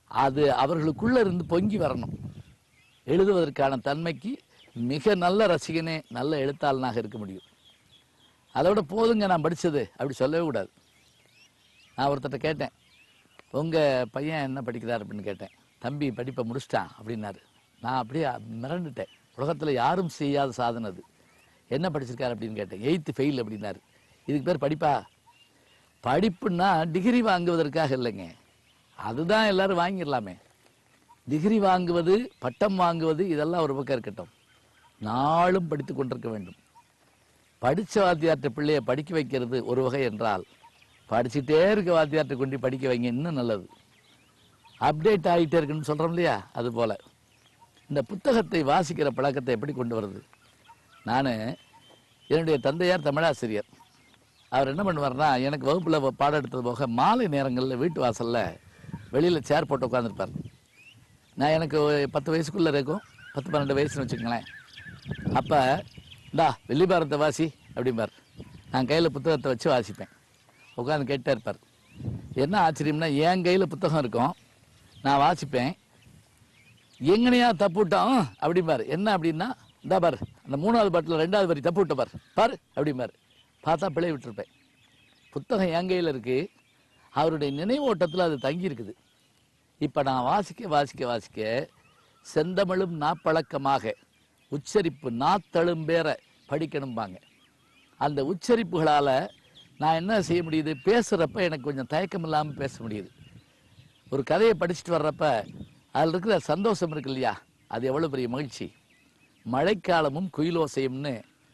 அது அவர்களுக்குள்ள இருந்து பொங்கி வரணும். எழுதுவதற்கான தன்மைக்கு மிக நல்ல ரசிகனே நல்ல எழுத்தாளனாக இருக்க முடியும். அதோட போதுங்க நான் படித்தது அப்படி சொல்லவே கூடாது. நான் ஒருத்தட்ட கேட்டேன், உங்கள் பையன் என்ன படிக்கிறார் அப்படின்னு கேட்டேன். தம்பி படிப்பை முடிச்சிட்டான் அப்படின்னாரு. நான் அப்படியே மிரண்டுட்டேன். உலகத்தில் யாரும் செய்யாத சாதனை அது. என்ன படிச்சிருக்காரு அப்படின்னு கேட்டேன். எயித்து ஃபெயில் அப்படின்னாரு. இதுக்கு பேர் படிப்பா? படிப்புன்னா டிகிரி வாங்குவதற்காக இல்லைங்க, அதுதான் எல்லாரும் வாங்கிடலாமே. டிகிரி வாங்குவது, பட்டம் வாங்குவது இதெல்லாம் ஒரு பக்கம் இருக்கட்டும், நாளும் படித்து கொண்டிருக்க வேண்டும். படித்த வாத்தியார்ட்ட பிள்ளைய படிக்க வைக்கிறது ஒரு வகை என்றால், படிச்சுட்டே இருக்க வாத்தியார்ட்ட கொண்டு படிக்க வைங்க இன்னும் நல்லது. அப்டேட் ஆகிட்டே இருக்குன்னு சொல்கிறோம் இல்லையா, அது போல் இந்த புத்தகத்தை வாசிக்கிற பழக்கத்தை எப்படி கொண்டு வருது? நான் என்னுடைய தந்தையார் தமிழாசிரியர். அவர் என்ன பண்ணுவார்னா, எனக்கு வகுப்பில் பாடம் எடுத்தது போக மாலை நேரங்களில் வீட்டு வாசலில் வெளியில் சேர் போட்டு உட்காந்துருப்பார். நான் எனக்கு பத்து வயசுக்குள்ளே இருக்கும், பத்து பன்னெண்டு வயசுன்னு வச்சுக்கங்களேன். அப்போ இந்தா வெள்ளிபாரத்தை வாசி அப்படிம்பார். நான் கையில் புத்தகத்தை வச்சு வாசிப்பேன். உட்காந்து கேட்டே இருப்பார். என்ன ஆச்சரியம்னா, என் கையில் புத்தகம் இருக்கும், நான் வாசிப்பேன். எங்கனையா தப்பு விட்டான் அப்படிம்பார். என்ன அப்படின்னா, இந்தா பார் அந்த மூணாவது பாட்டில் ரெண்டாவது வரி தப்பு விட்ட பார் பார் அப்படிம்பார். பார்த்தா பிழை விட்டுருப்பேன். புத்தகம் என் கையில் இருக்குது, அவருடைய நினைவோட்டத்தில் அது தங்கி இருக்குது. இப்போ நான் வாசிக்க வாசிக்க வாசிக்க செந்தமிழும் நாப்பழக்கமாக உச்சரிப்பு நாத்தழும்பேற படிக்கணும்பாங்க. அந்த உச்சரிப்புகளால் நான் என்ன செய்ய முடியுது, பேசுகிறப்ப எனக்கு கொஞ்சம் தயக்கம் இல்லாமல் பேச முடியுது. ஒரு கதையை படிச்சுட்டு வர்றப்ப அதில் இருக்கிற சந்தோஷம் இருக்கு இல்லையா, அது எவ்வளோ பெரிய மகிழ்ச்சி. மழைக்காலமும் குயிலோசையும்னு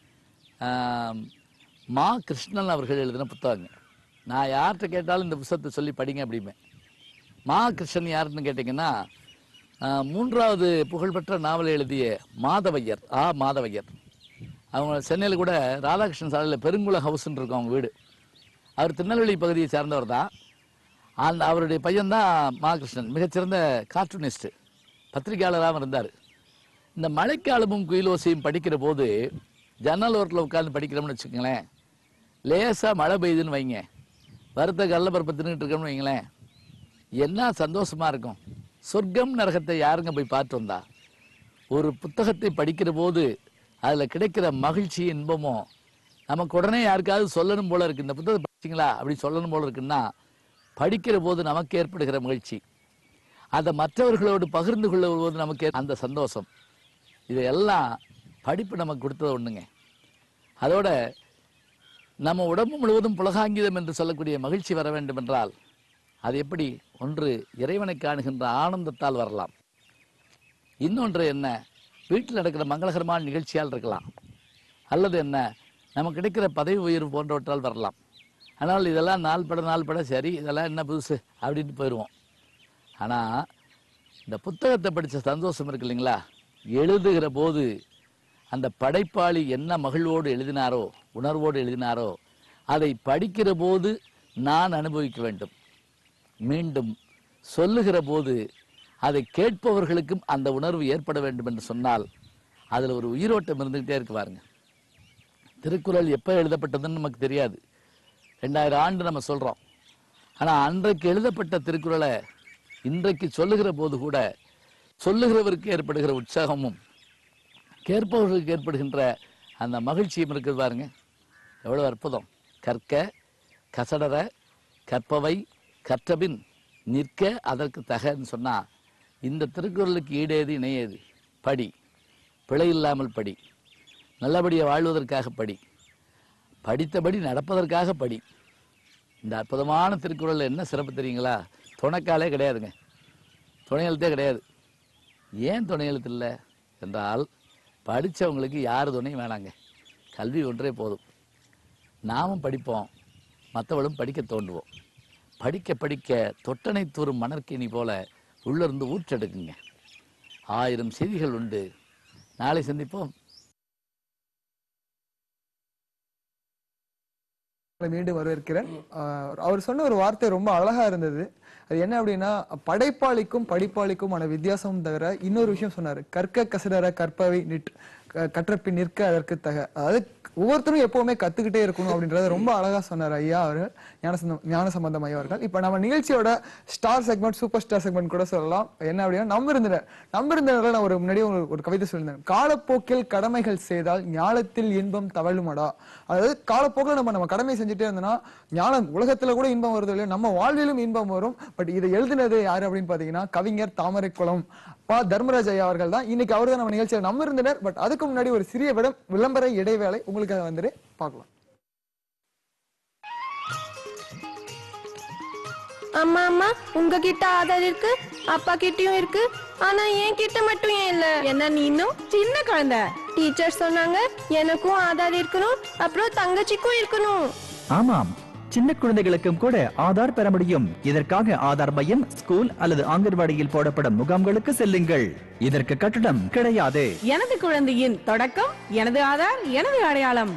மா கிருஷ்ணன் அவர்கள் எழுதின புத்தகங்க. நான் யார்கிட்ட கேட்டாலும் இந்த புத்தகத்தை சொல்லி படிங்க அப்படிமே. மா கிருஷ்ணன் யாருன்னு கேட்டிங்கன்னா, மூன்றாவது புகழ்பெற்ற நாவலை எழுதிய மாதவையர், ஆ மாதவையர். அவங்க சென்னையில் கூட ராதாகிருஷ்ணன் சாலையில் பெருங்குளம் ஹவுஸ்ன்னு இருக்கும் அவங்க வீடு. அவர் திருநெல்வேலி பகுதியை சேர்ந்தவர் தான். அந்த அவருடைய பையன்தான் மா கிருஷ்ணன். மிகச்சிறந்த கார்ட்டூனிஸ்ட்டு, பத்திரிகையாளராகவும் இருந்தார். இந்த மழைக்காலமும் குயிலோசையும் படிக்கிற போது ஜன்னல் ஓரத்தில் உட்காந்து படிக்கிறோம்னு வச்சுக்கோங்களேன், லேசாக மழை பெய்யுதுன்னு வைங்க, வறுத்த கடலப்பருப்பை தின்னுட்டு இருக்கோம்னு வைங்களேன், என்ன சந்தோஷமாக இருக்கும். சொர்க்கம் நரகத்தை யாருங்க போய் பார்த்து வந்தா? ஒரு புத்தகத்தை படிக்கிற போது அதில் கிடைக்கிற மகிழ்ச்சி இன்பமோ நமக்கு உடனே யாருக்காவது சொல்லணும் போல இருக்குது. இந்த புத்தகத்தை படிச்சிங்களா அப்படி சொல்லணும் போல இருக்குன்னா, படிக்கிற போது நமக்கு ஏற்படுகிற மகிழ்ச்சி, அதை மற்றவர்களோடு பகிர்ந்து கொள்ளும்போது நமக்கு அந்த சந்தோஷம், இதையெல்லாம் படிப்பு நமக்கு கொடுத்தது ஒன்றுங்க. அதோட நம்ம உடம்பு முழுவதும் புலகாங்கிதம் என்று சொல்லக்கூடிய மகிழ்ச்சி வர வேண்டும் என்றால் அது எப்படி? ஒன்று இறைவனை காணுகின்ற ஆனந்தத்தால் வரலாம். இன்னொன்று என்ன, வீட்டில் நடக்கிற மங்களகரமான நிகழ்ச்சியால் இருக்கலாம். அல்லது என்ன, நமக்கு கிடைக்கிற பதவி உயர்வு போன்றவற்றால் வரலாம். ஆனால் இதெல்லாம் நாள் பட நாள் பட சரி, இதெல்லாம் என்ன புதுசு அப்படின்ட்டு போயிடுவோம். ஆனால் இந்த புத்தகத்தை படித்த சந்தோஷம் இருக்கு இல்லைங்களா, எழுதுகிற போது அந்த படைப்பாளி என்ன மகிழ்வோடு எழுதினாரோ, உணர்வோடு எழுதினாரோ, அதை படிக்கிற போது நான் அனுபவிக்க வேண்டும். மீண்டும் சொல்லுகிற போது அதை கேட்பவர்களுக்கும் அந்த உணர்வு ஏற்பட வேண்டும் என்று சொன்னால் அதில் ஒரு உயிரோட்டம் இருந்துகிட்டே இருக்கு பாருங்க. திருக்குறள் எப்போ எழுதப்பட்டதுன்னு நமக்கு தெரியாது, ரெண்டாயிரம் ஆண்டு நம்ம சொல்கிறோம். ஆனால் அன்றைக்கு எழுதப்பட்ட திருக்குறளை இன்றைக்கு சொல்லுகிற போது கூட சொல்லுகிறவருக்கு ஏற்படுகிற உற்சாகமும் கேட்பவர்களுக்கு ஏற்படுகின்ற அந்த மகிழ்ச்சியும் இருக்குது பாருங்க, எவ்வளோ அற்புதம். கற்க கசடர கற்பவை கற்றபின் நிற்க அதற்கு தகன்னு சொன்னால், இந்த திருக்குறளுக்கு ஈடேது இணையேது. படி, பிழை இல்லாமல் படி, நல்லபடியாக வாழ்வதற்காக படி, படித்தபடி நடப்பதற்காக படி. இந்த அற்புதமான திருக்குறள் என்ன சிறப்பு தெரியுங்களா? துணைக்காலே கிடையாதுங்க, துணை எழுத்தே கிடையாது. ஏன் துணை எழுத்து இல்லை என்றால், படித்தவங்களுக்கு யார் துணையும் வேணாங்க, கல்வி ஒன்றே போதும். நாமும் படிப்போம், மற்றவளும் படிக்க தோன்றுவோம். படிக்க படிக்க தொட்டனை தூரும் மணற்கேணி போல உள்ளிருந்து ஊற்றெடுக்குங்க. ஆயிரம் செய்திகள் உண்டு. நாளை சந்திப்போம். மீண்டும் வரவேற்கிறேன். அவர் சொன்ன ஒரு வார்த்தை ரொம்ப அழகா இருந்தது. அது என்ன அப்படின்னா, படைப்பாளிக்கும் படிப்பாளிக்குமான வித்தியாசம் தவிர இன்னொரு விஷயம் சொன்னாரு. கற்க கசடர கற்பவை நிட் கற்றப்பின் நிற்க அதற்கு தக. அதாவது ஒவ்வொருத்தரும் எப்பவுமே கத்துக்கிட்டே இருக்கணும் அப்படின்றத ரொம்ப அழகா சொன்னார் ஐயா அவர்கள், ஞான ஞான சம்பந்தம் ஐயா அவர்கள். இப்ப நம்ம நிகழ்ச்சியோட star segment, super star segment கூட சொல்லலாம். என்ன அப்படின்னா நம்ம இருந்தனர் நம்ம இருந்தனர் நான் ஒரு முன்னாடியே ஒரு கவிதை சொல்லியிருந்தேன். காலப்போக்கில் கடமைகள் செய்தால் ஞானத்தில் இன்பம் தவழுமடா. அதாவது காலப்போக்கில் நம்ம நம்ம கடமை செஞ்சுட்டே இருந்தோம்னா ஞானம் உலகத்துல கூட இன்பம் வருது இல்லையா, நம்ம வாழ்விலும் இன்பம் வரும். பட் இதை எழுதினது யாரு அப்படின்னு பாத்தீங்கன்னா கவிஞர் தாமரைக்குளம் பா தர்மராஜ் ஐயா அவர்கள் தான். இன்னைக்கு அவர் தான் நம்ம நிகழ்ச்சியில் நம்ம இருந்தனர். பட் அதுக்கு முன்னாடி ஒரு சிறிய விடம் விளம்பர இடைவேளை உங்களுக்காக வந்துட்டு பார்க்கலாம். அம்மா அம்மா உங்ககிட்ட ஆதார் இருக்கு, அப்பா கிட்டயும் இருக்கு, ஆனா என் கிட்ட மட்டும் ஏன் இல்ல? என்ன நீ இன்னும் சின்ன குழந்தை. டீச்சர் சொன்னாங்க எனக்கும் ஆதார் இருக்கணும், அப்புறம் தங்கச்சிக்கும் இருக்கணும். ஆமாம், சின்ன குழந்தைகளுக்கும் கூட ஆதார் பெற முடியும். இதற்காக ஆதார் மையம், ஸ்கூல் அல்லது ஆங்கன்வாடியில் போடப்படும் முகாம்களுக்கு செல்லுங்கள். இதற்கு கட்டணம் கிடையாது. எனது குழந்தையின் தொடக்கம் எனது ஆதார் எனது அடையாளம்.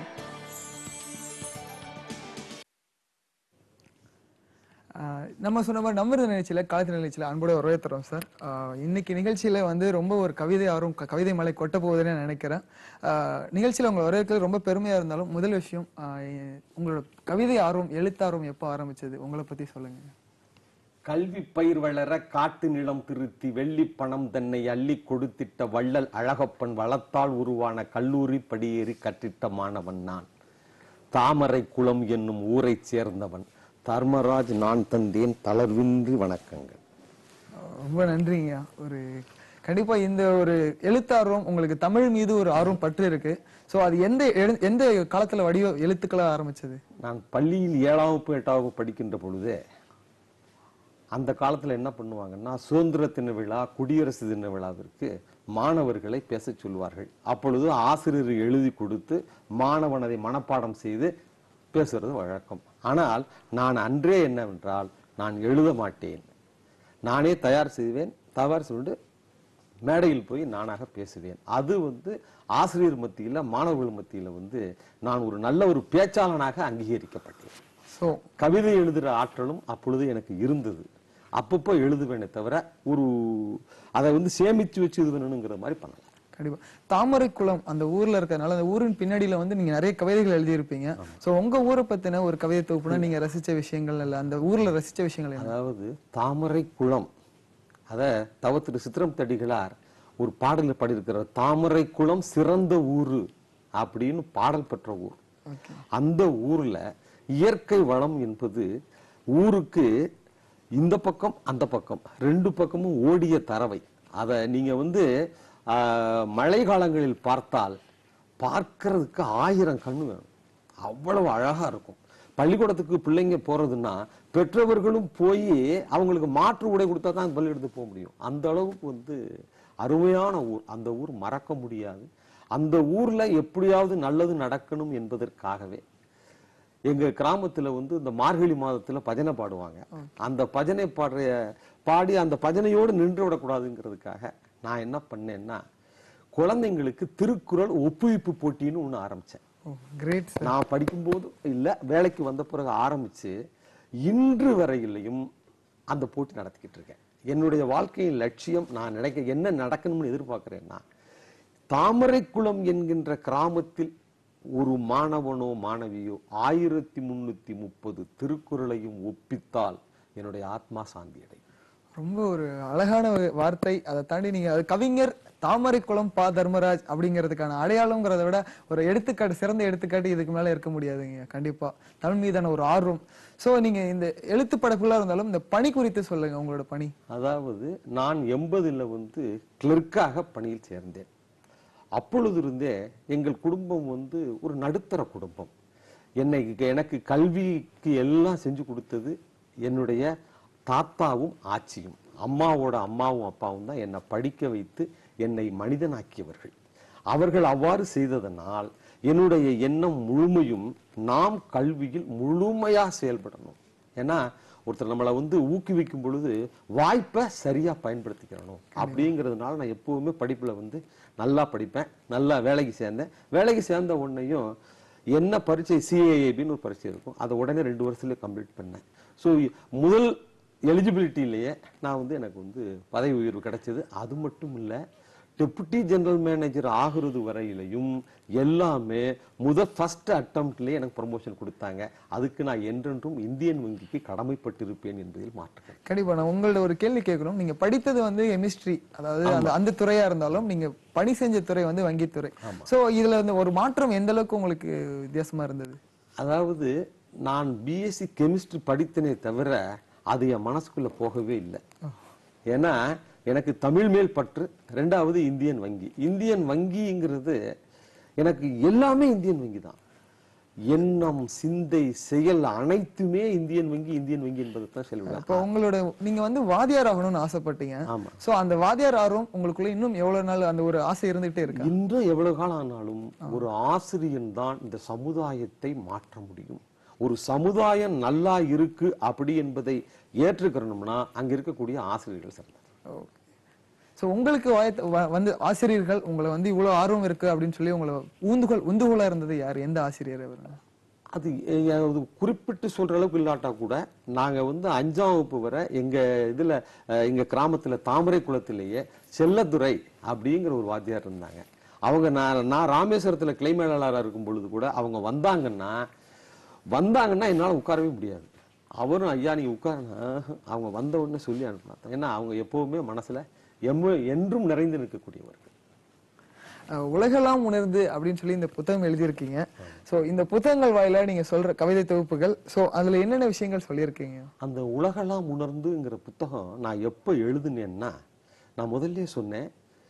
நம்ம சொன்ன மாதிரி நம்ம இருந்த நிகழ்ச்சியில காலத்து நிகழ்ச்சியில அன்போட வரவேற்கிறோம் சார். இன்னைக்கு நிகழ்ச்சியில வந்து ரொம்ப ஒரு கவிதை ஆர்வம், கவிதை மலை கொட்ட போகுதுன்னு நினைக்கிறேன். நிகழ்ச்சியில உங்களை வரவேற்கிறது ரொம்ப பெருமையா இருந்தாலும் முதல் விஷயம் உங்களோட கவிதை ஆர்வம், எழுத்தார்வம் எப்போ ஆரம்பிச்சது, உங்களை பத்தி சொல்லுங்க. கல்வி பயிர் வளர காட்டு நிலம் திருத்தி வெள்ளி பணம் தன்னை அள்ளி கொடுத்திட்ட வள்ளல் அழகப்பன் வளத்தால் உருவான கல்லூரி படியேறி கற்றிட்ட மாணவன் நான். தாமரை குளம் என்னும் ஊரை சேர்ந்தவன் தர்மராஜ். நான் தந்தேன் தளர்வின்றி வணக்கங்கள். ரொம்ப நன்றிங்க. ஒரு கண்டிப்பா இந்த ஒரு எழுத்தார்வம் உங்களுக்கு தமிழ் மீது ஒரு ஆர்வம் பற்று இருக்கு. சோ அது எந்த எந்த காலத்துல வடிவ எழுத்துக்களா ஆரம்பிச்சது? நான் பள்ளியில் ஏழாம் வகுப்பு எட்டாம் வகுப்பு படிக்கின்ற பொழுதே அந்த காலத்துல என்ன பண்ணுவாங்கன்னா, சுதந்திர தின விழா, குடியரசு தின விழாவிற்கு மாணவர்களை பேச சொல்வார்கள். அப்பொழுது ஆசிரியர் எழுதி கொடுத்து மாணவன் அதை மனப்பாடம் செய்து பேசுறது வழக்கம். ஆனால் நான் அன்றே என்னவென்றால் நான் எழுத மாட்டேன், நானே தயார் செய்வேன், தயார் சொல்லிட்டு மேடையில் போய் நானாக பேசுவேன். அது வந்து ஆசிரியர் மத்தியில மாணவர்கள் மத்தியில வந்து நான் ஒரு நல்ல ஒரு பேச்சாளனாக அங்கீகரிக்கப்பட்டேன். கவிதை எழுதுற ஆற்றலும் அப்பொழுது எனக்கு இருந்தது. அப்பப்போ எழுதுவேனே தவிர ஒரு அதை வந்து சேமிச்சு வச்சு இது பண்ணணுங்கிற மாதிரி பண்ணல. கண்டிப்பா. தாமரைக்குளம் அந்த ஊர்ல இருக்கறனால அந்த ஊரின் பின்னாடியில வந்து நீங்க நிறைய கவிதைகள் எழுதி இருப்பீங்க. சோ உங்க ஊரை பத்தின ஒரு கவிதை தொகுப்புனா நீங்க ரசிச்ச விஷயங்கள் இல்ல அந்த ஊர்ல ரசிச்ச விஷயங்கள் என்ன? அதாவது தாமரைக்குளம் அத தவ திரு சித்திரம் தடிகளார் ஒரு பாடல பாடியிருக்கிறார். தாமரைக்குளம் சிறந்த ஊரு அப்படின்னு பாடல் பெற்ற ஊர். அந்த ஊர்ல இயற்கை வளம் என்பது ஊருக்கு இந்த பக்கம் அந்த பக்கம் ரெண்டு பக்கமும் ஓடிய தரவை. அத நீங்க வந்து மழை காலங்களில் பார்த்தால் பார்க்கறதுக்கு ஆயிரம் கண்ணு வேணும், அவ்வளவு அழகா இருக்கும். பள்ளிக்கூடத்துக்கு பிள்ளைங்க போறதுன்னா பெற்றவர்களும் போய் அவங்களுக்கு மாற்று உடை கொடுத்தா தான் பள்ளிக்கூடத்துக்கு போக முடியும். அந்த அளவுக்கு வந்து அருமையான ஊர். அந்த ஊர் மறக்க முடியாது. அந்த ஊர்ல எப்படியாவது நல்லது நடக்கணும் என்பதற்காகவே எங்க கிராமத்துல வந்து இந்த மார்கழி மாதத்துல பஜனை பாடுவாங்க. அந்த பஜனை பாடுற பாடி அந்த பஜனையோடு நின்று விடக்கூடாதுங்கிறதுக்காக நான் என்ன பண்ணேன்னா, குழந்தைங்களுக்கு திருக்குறள் ஒப்புவிப்பு போட்டின்னு ஒண்ணு ஆரம்பிச்சேன். நான் படிக்கும்போது இல்ல, வேலைக்கு வந்த பிறகு ஆரம்பிச்சு இன்று வரையிலையும் அந்த போட்டி நடத்திக்கிட்டு இருக்கேன். என்னுடைய வாழ்க்கையின் லட்சியம், நான் நினைக்க என்ன நடக்கணும்னு எதிர்பார்க்கிறேன்னா, தாமரைக்குளம் என்கின்ற கிராமத்தில் ஒரு மாணவனோ மாணவியோ ஆயிரத்தி முன்னூத்தி முப்பது திருக்குறளையும் ஒப்பித்தால் என்னுடைய ஆத்மா சாந்தி அடையும். ரொம்ப ஒரு அழகான வார்த்தை. அதை தாண்டி நீங்க கவிஞர் தாமரைக்குளம் பா தர்மராஜ் அப்படிங்கிறதுக்கான அடையாளம்ங்கிறத விட ஒரு எடுத்துக்காட்டு, சிறந்த எடுத்துக்காட்டு இதுக்கு மேல இருக்க முடியாதுங்க. கண்டிப்பா தமிழ் மீதான ஒரு ஆர்வம். சோ நீங்க இந்த எழுத்து படைப்புகளா இருந்தாலும் இந்த பணி குறித்து சொல்லுங்க, உங்களோட பணி. அதாவது நான் எண்பதுல வந்து கிளர்க்காக பணியில் சேர்ந்தேன். அப்பொழுது இருந்தே எங்கள் குடும்பம் வந்து ஒரு நடுத்தர குடும்பம். என்னை எனக்கு கல்விக்கு எல்லாம் செஞ்சு கொடுத்தது என்னுடைய தாத்தாவும் ஆச்சியும். அம்மாவோட அம்மாவும் அப்பாவும் தான் என்னை படிக்க வைத்து என்னை மனிதனாக்கியவர்கள். அவர்கள் அவ்வாறு செய்ததனால் என்னுடைய எண்ணம் முழுமையும் நாம் கல்வியில் முழுமையா செயல்படணும். ஏன்னா ஒருத்தர் நம்மளை வந்து ஊக்குவிக்கும் பொழுது வாய்ப்பை சரியா பயன்படுத்திக்கணும் அப்படிங்கிறதுனால நான் எப்பவுமே படிப்புல வந்து நல்லா படிப்பேன். நல்லா வேலைக்கு சேர்ந்தேன். வேலைக்கு சேர்ந்த உடனேயும் என்ன பரீட்சை சிஏஏபின்னு ஒரு பரீட்சை இருக்கும், அதை உடனே ரெண்டு வருஷத்துல கம்ப்ளீட் பண்ணேன். ஸோ முதல் எலிஜிபிலிட்டிலேயே நான் வந்து எனக்கு வந்து பதவி உயர்வு கிடைச்சது. அது மட்டும் இல்லை, டெபுட்டி ஜெனரல் மேனேஜர் ஆகுறது வரையிலையும் எல்லாமே முதல் ஃபர்ஸ்ட் அட்டம்ப்ட்லயே எனக்கு ப்ரமோஷன் கொடுத்தாங்க. அதுக்கு நான் என்றென்றும் இந்தியன் வங்கிக்கு கடமைப்பட்டிருப்பேன் என்பதில் மாற்றம். கண்டிப்பா. நான் உங்களோட ஒரு கேள்வி கேட்கணும். நீங்க படித்தது வந்து கெமிஸ்ட்ரி, அதாவது அந்த அந்த துறையா இருந்தாலும் நீங்க பணி செஞ்ச துறை வந்து வங்கித்துறை. சோ இதுல வந்து ஒரு மாற்றம் எந்த அளவுக்கு உங்களுக்கு வித்தியாசமா இருந்தது? அதாவது நான் பிஎஸ்சி கெமிஸ்ட்ரி படித்தனே தவிர அது என் மனசுக்குள்ள போகவே இல்லை. ஏன்னா எனக்கு தமிழ் மேல் பற்று, ரெண்டாவது இந்தியன் வங்கி. இந்தியன் வங்கிங்கிறது எனக்கு எல்லாமே இந்தியன் வங்கி தான். எண்ணம், சிந்தை, செயல் அனைத்துமே இந்தியன் வங்கி இந்தியன் வங்கி என்பதை தான் சொல்லுவேன். அப்ப உங்களோட நீங்க வந்து வாத்தியார் ஆகணும்னு ஆசைப்பட்டீங்க. ஆமா. சோ அந்த வாத்தியார் ஆர்வம் உங்களுக்குள்ள இன்னும் எவ்வளவு நாள் அந்த ஒரு ஆசை இருந்துகிட்டே இருக்கு? இன்னும் எவ்வளவு காலம் ஆனாலும் ஒரு ஆசிரியன் தான் இந்த சமுதாயத்தை மாற்ற முடியும். ஒரு சமுதாயம் நல்லா இருக்கு அப்படி என்பதை ஏற்றுக்கணும்னா அங்க இருக்கக்கூடிய ஆசிரியர்கள் சிறந்தது. சோ உங்களுக்கு வந்து ஆசிரியர்கள் உங்களை வந்து இவ்வளவு ஆர்வம் இருக்கு அப்படின்னு சொல்லி உங்களை ஊந்துகோல் உந்துகோலா இருந்தது யாரு? எந்த ஆசிரியர்? அது குறிப்பிட்டு சொல்ற அளவுக்கு இல்லாட்டா கூட நாங்க வந்து அஞ்சாம் வகுப்பு வரை எங்க இதுல எங்க கிராமத்துல தாமரை குளத்திலேயே செல்லதுரை அப்படிங்கிற ஒரு வாத்தியார் இருந்தாங்க. அவங்க நான் நான் ராமேஸ்வரத்துல கிளை மேலாளராக இருக்கும் பொழுது கூட அவங்க வந்தாங்கன்னா வந்தாங்கன்னா என்னால உட்காரவே முடியாது. அவரும் ஐயா நீங்க உட்காரனா அவங்க வந்த உடனே சொல்லி அனுப்பினாங்க. ஏன்னா அவங்க எப்பவுமே மனசுல என்றும் நிறைந்து நிற்கக்கூடியவர்கள். உலகெல்லாம் உணர்ந்து அப்படின்னு சொல்லி இந்த புத்தகம் எழுதியிருக்கீங்க. சோ இந்த புத்தகங்கள் வாயிலா நீங்க சொல்ற கவிதை தொகுப்புகள், சோ அதுல என்னென்ன விஷயங்கள் சொல்லியிருக்கீங்க? அந்த உலகெல்லாம் உணர்ந்துங்கிற புத்தகம் நான் எப்ப எழுதுனேன்னா, நான் முதல்ல சொன்னேன்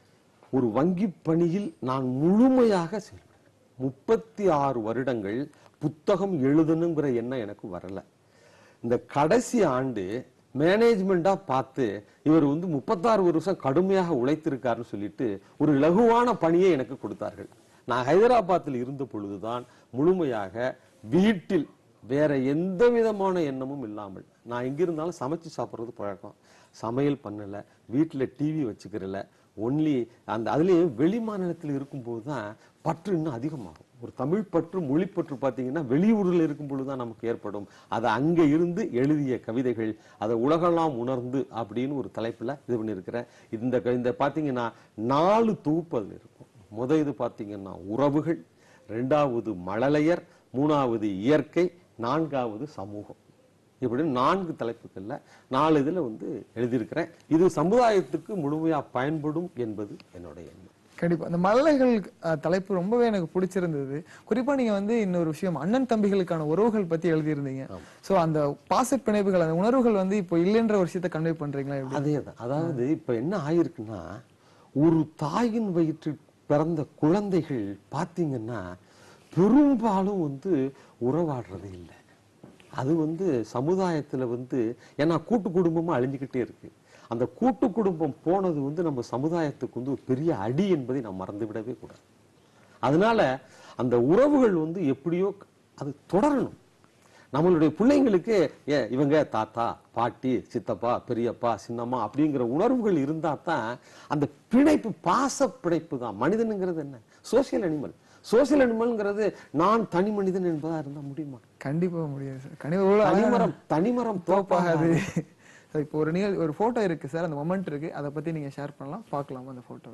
ஒரு வங்கி பணியில் நான் முழுமையாக செய்வேன். முப்பத்தி ஆறு வருடங்கள் புத்தகம் எழுதணுங்கிற எண்ணம் எனக்கு வரல. இந்த கடைசி ஆண்டு மேனேஜ்மெண்டா பார்த்து இவர் வந்து முப்பத்தாறு வருஷம் கடுமையாக உழைத்திருக்காருன்னு சொல்லிட்டு ஒரு இலகுவான பணியை எனக்கு கொடுத்தார்கள். நான் ஹைதராபாத்தில் இருந்த பொழுதுதான் முழுமையாக வீட்டில் வேற எந்த விதமான எண்ணமும் இல்லாமல், நான் எங்க இருந்தாலும் சமைச்சு சாப்பிட்றது பழக்கம், சமையல் பண்ணல, வீட்டுல டிவி வச்சுக்கிறல, ஒன்லி அந்த அதுலயும் வெளி மாநிலத்தில் இருக்கும்போது தான் பற்று இன்னும் அதிகமாகும். ஒரு தமிழ் பற்று, மொழி பற்று பார்த்தீங்கன்னா வெளியூரில் இருக்கும் பொழுதுதான் நமக்கு ஏற்படும். அதை அங்க இருந்து எழுதிய கவிதைகள், அதை உலகெல்லாம் உணர்ந்து அப்படின்னு ஒரு தலைப்புல இது பண்ணியிருக்கிறேன். இந்த இந்த பாத்தீங்கன்னா நாலு தொகுப்பு அதுல இருக்கும். முத இது பாத்தீங்கன்னா உறவுகள், ரெண்டாவது மழலையர், மூணாவது இயற்கை, நான்காவது சமூகம். இப்படி நான்கு தலைப்புகள்ல நாலு இதுல வந்து எழுதியிருக்கிறேன். இது சமுதாயத்துக்கு முழுமையா பயன்படும் என்பது என்னுடைய எண்ணம். கண்டிப்பா. அந்த மழலைகள் தலைப்பு ரொம்பவே எனக்கு பிடிச்சிருந்தது. குறிப்பா நீங்க வந்து இன்னொரு விஷயம், அண்ணன் தம்பிகளுக்கான உறவுகள் பத்தி எழுதியிருந்தீங்க. சோ அந்த பாச பிணைப்புகள், அந்த உணர்வுகள் வந்து இப்போ இல்லைன்ற ஒரு விஷயத்தை கன்வே பண்றீங்களா? அதேதான். அதாவது இப்ப என்ன ஆயிருக்குன்னா, ஒரு தாயின் வயிற்றில் பிறந்த குழந்தைகள் பாத்தீங்கன்னா பெரும்பாலும் வந்து உறவாடுறது இல்லை. அது வந்து சமுதாயத்துல வந்து ஏன்னா கூட்டு குடும்பமா அழிஞ்சுக்கிட்டே இருக்கு. அந்த கூட்டு குடும்பம் போனது வந்து நம்ம சமுதாயத்துக்கு வந்து ஒரு பெரிய அடி என்பதை நாம் மறந்து விடவே கூடாது. அதனால அந்த உறவுகள் வந்து எப்படியோ அது தொடரணும். நம்மளுடைய பிள்ளைங்களுக்கு ஏ இவங்க தாத்தா, பாட்டி, சித்தப்பா, பெரியப்பா, சின்னம்மா அப்படிங்கிற உணர்வுகள் இருந்தா தான் அந்த பிணைப்பு, பாச பிணைப்பு தான். மனிதனுங்கிறது என்ன? Social animal. சோசியல் அனிமல்ங்கிறது நான் தனி மனிதன் என்பதா இருந்தா முடியுமா? கண்டிப்பா முடியாது சார். தனிமரம் தனிமரம் தோப்பாகாது. இப்போ ஒரு நிகழ் ஒரு போட்டோ இருக்கு சார், அந்த மொமெண்ட் இருக்கு, அதை பத்தி நீங்க ஷேர் பண்ணலாம், பார்க்கலாம் அந்த போட்டோ.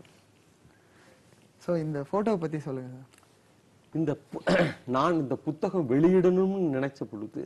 சோ இந்த போட்டோவை பத்தி சொல்லுங்க சார். இந்த நான் இந்த புத்தகம் வெளியிடணும்னு நினைச்ச பொழுது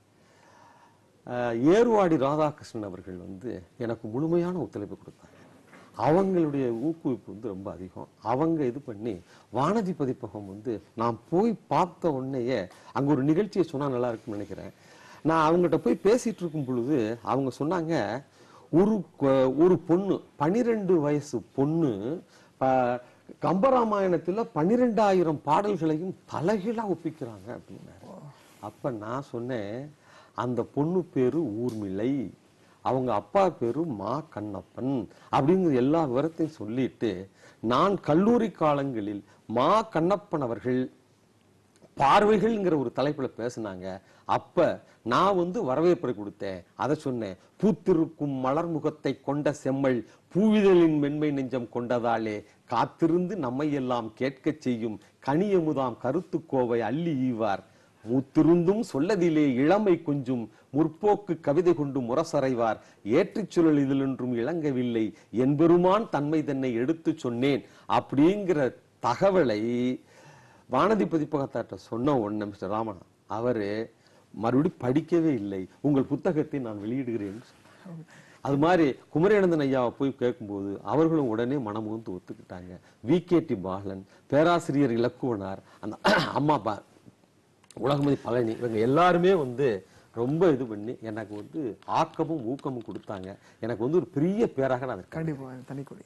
ஏர்வாடி ராதாகிருஷ்ணன் அவர்கள் வந்து எனக்கு முழுமையான ஒத்துழைப்பு கொடுத்தாங்க. அவங்களுடைய ஊக்குவிப்பு வந்து ரொம்ப அதிகம். அவங்க இது பண்ணி வானதி பதிப்பகம் வந்து நான் போய் பார்த்த உடனேயே அங்க ஒரு நிகழ்ச்சியை சொன்னா நல்லா இருக்குன்னு நினைக்கிறேன். நான் அவங்ககிட்ட போய் பேசிட்டு இருக்கும் பொழுது அவங்க சொன்னாங்க, ஒரு ஒரு பொண்ணு பனிரெண்டு வயசு பொண்ணு கம்பராமாயணத்துல பன்னிரெண்டாயிரம் பாடல்களையும் தலைகீழா ஒப்பிக்கிறாங்க அப்படின்னு. அப்ப நான் சொன்னேன், அந்த பொண்ணு பேரு ஊர்மிளை, அவங்க அப்பா பேரு மா கண்ணப்பன் அப்படிங்கிற எல்லா விவரத்தையும் சொல்லிட்டு, நான் கல்லூரி காலங்களில் மா கண்ணப்பன் அவர்கள் பார்வைகள்ங்கிற ஒரு தலைப்புல பேசினாங்க. அப்ப நான் வந்து வரவேற்பை கொடுத்தேன். அதை சொன்னேன், பூத்திருக்கும் மலர் முகத்தை கொண்ட செம்மல் பூவிதழின் மென்மை நெஞ்சம் கொண்டதாலே காத்திருந்து நம்மை எல்லாம் கேட்க செய்யும் கனியமுதாம் கருத்து கோவை அள்ளி ஈவார் மூத்திருந்தும் சொல்லதிலே இளமை கொஞ்சும் முற்போக்கு கவிதை கொண்டு முரசறைவார் ஏற்றிச் சுழல் இதிலொன்றும் இளங்கவில்லை என்பெருமான் தன்மை தன்னை எடுத்து சொன்னேன் அப்படிங்கிற தகவலை வானதி பதிப்பகத்தாட்ட சொன்ன உடனே மிஸ்டர் ராமன் அவரு மறுபடியும் படிக்கவே இல்லை. உங்கள் புத்தகத்தை நான் வெளியிடுகிறேன். அது மாதிரி குமரேனந்தன் ஐயாவை போய் கேட்கும்போது அவர்களும் உடனே மனமுந்து ஒத்துக்கிட்டாங்க. வி கே டி பாலன், பேராசிரியர் இலக்குவனார், அந்த அம்மா பா உலகமதி பழனி, இவங்க எல்லாருமே வந்து ரொம்ப இது பண்ணி எனக்கு வந்து ஆக்கமும் ஊக்கமும் கொடுத்தாங்க. எனக்கு வந்து ஒரு பெரிய பேராக நான் கண்டிப்பா தனி கொடி.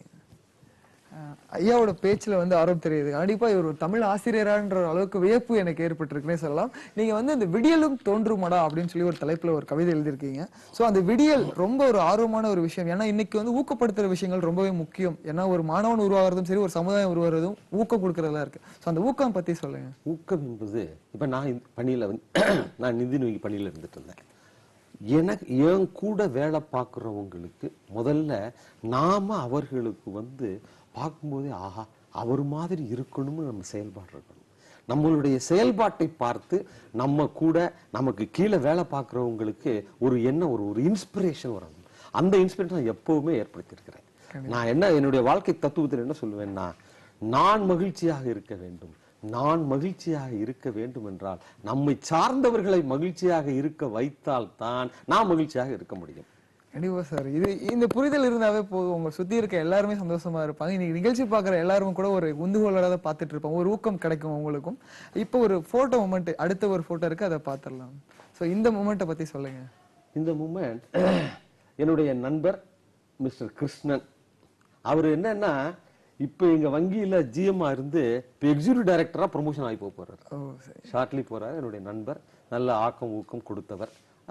ஐயாவோட பேச்சுல வந்து ஆர்வம் தெரியுது. கண்டிப்பா இவர் ஒரு தமிழ் ஆசிரியரான்ற அளவுக்கு வியப்பு எனக்கு ஏற்பட்டிருக்குன்னே சொல்லலாம். நீங்க வந்து இந்த விடியலும் தோன்றுமடா அப்படின்னு சொல்லி ஒரு தலைப்புல ஒரு கவிதை எழுதியிருக்கீங்க. சோ அந்த விடியல் ரொம்ப ஒரு ஆர்வமான ஒரு விஷயம். ஏன்னா இன்னைக்கு வந்து ஊக்கப்படுத்துற விஷயங்கள் ரொம்பவே முக்கியம். ஏன்னா ஒரு மாணவன் உருவாகிறதும் சரி, ஒரு சமுதாயம் உருவாகிறதும் ஊக்கம் கொடுக்கறதா இருக்கு. சோ அந்த ஊக்கம் பத்தி சொல்லுங்க. ஊக்கம் என்பது இப்ப நான் பணியில வந்து நான் நிதி நிதி பணியில இருந்துட்டு இருந்தேன். எனக்கு என் கூட வேலை பார்க்குறவங்களுக்கு முதல்ல நாம அவர்களுக்கு வந்து பார்க்கும்போதே ஆஹா அவர் மாதிரி இருக்கணும்னு நம்ம செயல்பாடு இருக்கணும். நம்மளுடைய செயல்பாட்டை பார்த்து நம்ம கூட நமக்கு கீழே வேலை பார்க்குறவங்களுக்கு ஒரு என்ன ஒரு ஒரு இன்ஸ்பிரேஷன் வரணும். அந்த இன்ஸ்பிரேஷன் நான் எப்பவுமே ஏற்படுத்தியிருக்கிறேன். நான் என்ன என்னுடைய வாழ்க்கை தத்துவத்தில் என்ன சொல்லுவேன்னா, நான் மகிழ்ச்சியாக இருக்க வேண்டும். நான் மகிழ்ச்சியாக இருக்க வேண்டும் என்றால் நம்மை சார்ந்தவர்களை மகிழ்ச்சியாக இருக்க வைத்தால் தான் நான் மகிழ்ச்சியாக இருக்க முடியும். கண்டிப்பா சார். இது இந்த புரிதல் இருந்தாவே போதும். உங்க சுத்தி இருக்க எல்லாருமே சந்தோஷமா இருப்பாங்க. இன்னைக்கு நிகழ்ச்சி பாக்குற எல்லாரும் கூட ஒரு உந்துகோலோட தான் பார்த்துட்டு இருப்பாங்க. ஒரு ஊக்கம் கிடைக்கும் உங்களுக்கும். இப்போ ஒரு போட்டோ மொமெண்ட், அடுத்த ஒரு போட்டோ இருக்கு, அதை பார்த்துடலாம். சோ இந்த மொமெண்ட்டை பத்தி சொல்லுங்க. இந்த மொமெண்ட் என்னுடைய நண்பர் மிஸ்டர் கிருஷ்ணன். அவர் என்னன்னா இப்ப எங்க வங்கியில ஜிஎம்ஆ இருந்து இப்ப எக்ஸிக்யூட்டிவ் டைரக்டரா ப்ரமோஷன் ஆகி போறாரு. ஷார்ட்லி போறாரு. என்னுடைய நண்பர், நல்ல ஆக்கம் ஊக்கம் கொடுத்தவர்,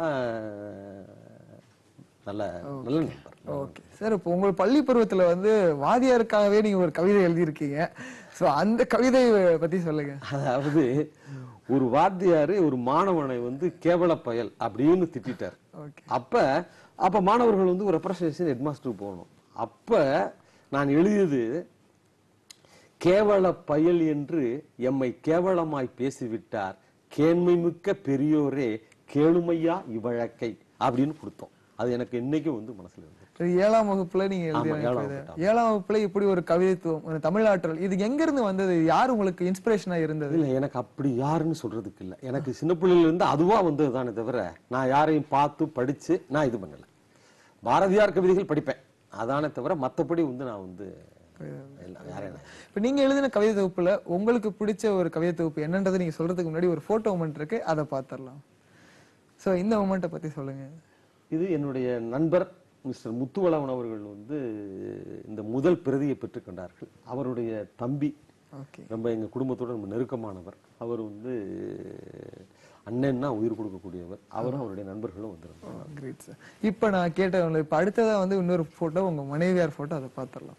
நல்ல நல்ல நண்பர். Okay sir. இப்போ உங்க பள்ளி பருவத்துல வந்து வாதியாருக்காகவே நீங்க ஒரு கவிதை எழுதியிருக்கீங்க. சோ அந்த கவிதை பத்தி சொல்லுங்க. அதாவது ஒரு வாத்தியாரு ஒரு மாணவனை வந்து கேவல பயல் அப்படின்னு திட்டார். அப்ப அப்ப மாணவர்கள் வந்து ஒரு ரெப்ரசன்டேஷன் ஹெட்மாஸ்டருக்கு போகணும். அப்ப நான் எழுதியது, கேவல பயல் என்று எம்மை கேவலமாய் பேசிவிட்டார் கேண்மை மிக்க பெரியோரே கேளுமையா இவ்வழக்கை அப்படின்னு கொடுத்தோம். அது எனக்கு இன்னைக்கும் வந்து மனசுல இருக்கு. ஏழாம் வகுப்புல நீங்க எழுதிய ஏழாம் வகுப்புல இப்படி ஒரு கவிதைத்துவம், தமிழாற்றல், இது எங்க இருந்து வந்தது? யார் உங்களுக்கு இன்ஸ்பிரேஷனா இருந்தது? இல்ல, எனக்கு அப்படி யாருன்னு சொல்றதுக்கு இல்ல. எனக்கு சின்ன பிள்ளையில இருந்து அதுவா வந்ததுதானே தவிர நான் யாரையும் பார்த்து படிச்சு நான் இது பண்ணல. பாரதியார் கவிதைகள் படிப்பேன், அதானே தவிர மத்தபடி வந்து நான் வந்து இப்ப நீங்க எழுதின கவிதை தொகுப்புல உங்களுக்கு பிடிச்ச ஒரு கவிதை தொகுப்பு என்னன்றதை நீங்க சொல்றதுக்கு முன்னாடி ஒரு போட்டோ மொமெண்ட் இருக்கு, அதை பார்த்துடலாம். சோ இந்த மொமெண்ட்டை பத்தி சொல்லுங்க. இது என்னுடைய நண்பர் மிஸ்டர் முத்துவளவன் அவர்கள் வந்து இந்த முதல் பிரதியை பெற்றுக்கொண்டார்கள். அவருடைய தம்பி ரொம்ப எங்க குடும்பத்தோட ரொம்ப நெருக்கமானவர். அவர் வந்து அண்ணன்னா உயிர் கொடுக்கக்கூடியவர். அவரும் அவருடைய நண்பர்களும் வந்திருந்தாங்க. இப்ப நான் கேட்டவங்க, இப்ப அடுத்ததா வந்து இன்னொரு போட்டோ, உங்க மனைவியார் போட்டோ, அதை பார்த்துடலாம்.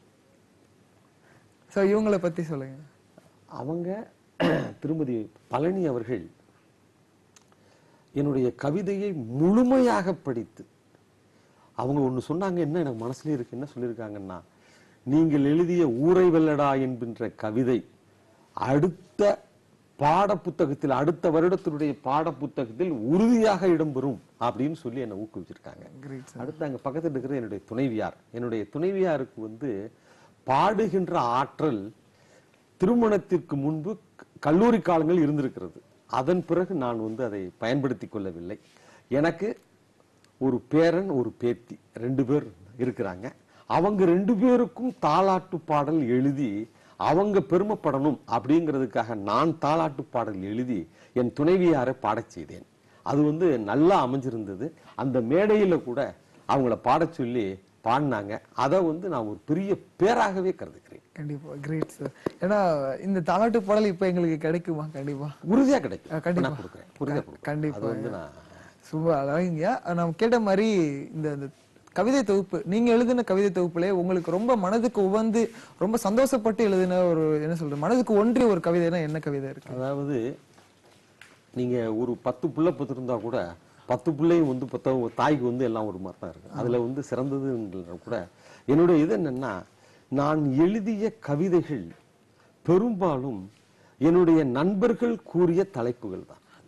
சோ இவங்களை பத்தி சொல்லுங்க. அவங்க திருமதி பழனி அவர்கள் என்னுடைய கவிதையை முழுமையாக படித்து அவங்க ஒண்ணு சொன்னாங்க. என்ன எனக்கு மனசுல இருக்கு, என்ன சொல்லியிருக்காங்கன்னா, நீங்கள் எழுதிய ஊரை வெல்லடா என்கின்ற கவிதை அடுத்த பாட புத்தகத்தில், அடுத்த வருடத்தினுடைய பாட புத்தகத்தில் உறுதியாக இடம்பெறும் அப்படின்னு சொல்லி என்னை ஊக்குவிச்சிருக்காங்க. அடுத்து அங்க பக்கத்தில் இருக்கிற என்னுடைய துணைவியார், என்னுடைய துணைவியாருக்கு வந்து பாடுகின்ற ஆற்றல் திருமணத்திற்கு முன்பு கல்லூரி காலங்கள் இருந்திருக்கிறது. அதன் பிறகு நான் வந்து அதை பயன்படுத்தி கொள்ளவில்லை. எனக்கு ஒரு பேரன் ஒரு பேத்தி ரெண்டு பேர் இருக்கிறாங்க. அவங்க ரெண்டு பேருக்கும் தாலாட்டு பாடல் எழுதி அவங்க பெருமைப்படணும் அப்படிங்கிறதுக்காக நான் தாலாட்டு பாடல் எழுதி என் துணைவியாரை பாடச் செய்தேன். அது வந்து நல்லா அமைஞ்சிருந்தது. அந்த மேடையில கூட அவங்கள பாடச் சொல்லி பாடினாங்க. அதை வந்து நான் ஒரு பெரிய பேராகவே கருதுகிறேன். கண்டிப்பா கிரேட் சார். ஏன்னா இந்த தாலாட்டு பாடல் இப்ப எங்களுக்கு கிடைக்குமா? கண்டிப்பா உறுதியா கிடைக்கும். கண்டிப்பா கொடுக்குறேன். கண்டிப்பா வந்து நான் சும்மா அழகுங்க. நம்ம கேட்ட மாதிரி இந்த கவிதை தொகுப்பு, நீங்க எழுதின கவிதை தொகுப்புல உங்களுக்கு ரொம்ப மனதுக்கு உவந்து ரொம்ப சந்தோஷப்பட்டு எழுதின ஒரு, என்ன சொல்றது, மனதுக்கு ஒன்றிய ஒரு கவிதைனா என்ன கவிதை இருக்கு? அதாவது நீங்க ஒரு பத்து புள்ள பத்திருந்தா கூட பத்து பிள்ளையும் வந்து பத்த தாய்க்கு வந்து எல்லாம் ஒரு மாதிரி தான் இருக்கு. அதுல வந்து சிறந்தது கூட என்னுடைய இது என்னன்னா, நான் எழுதிய கவிதைகள் பெரும்பாலும் என்னுடைய நண்பர்கள் கூறிய தலைப்புகள் தான்.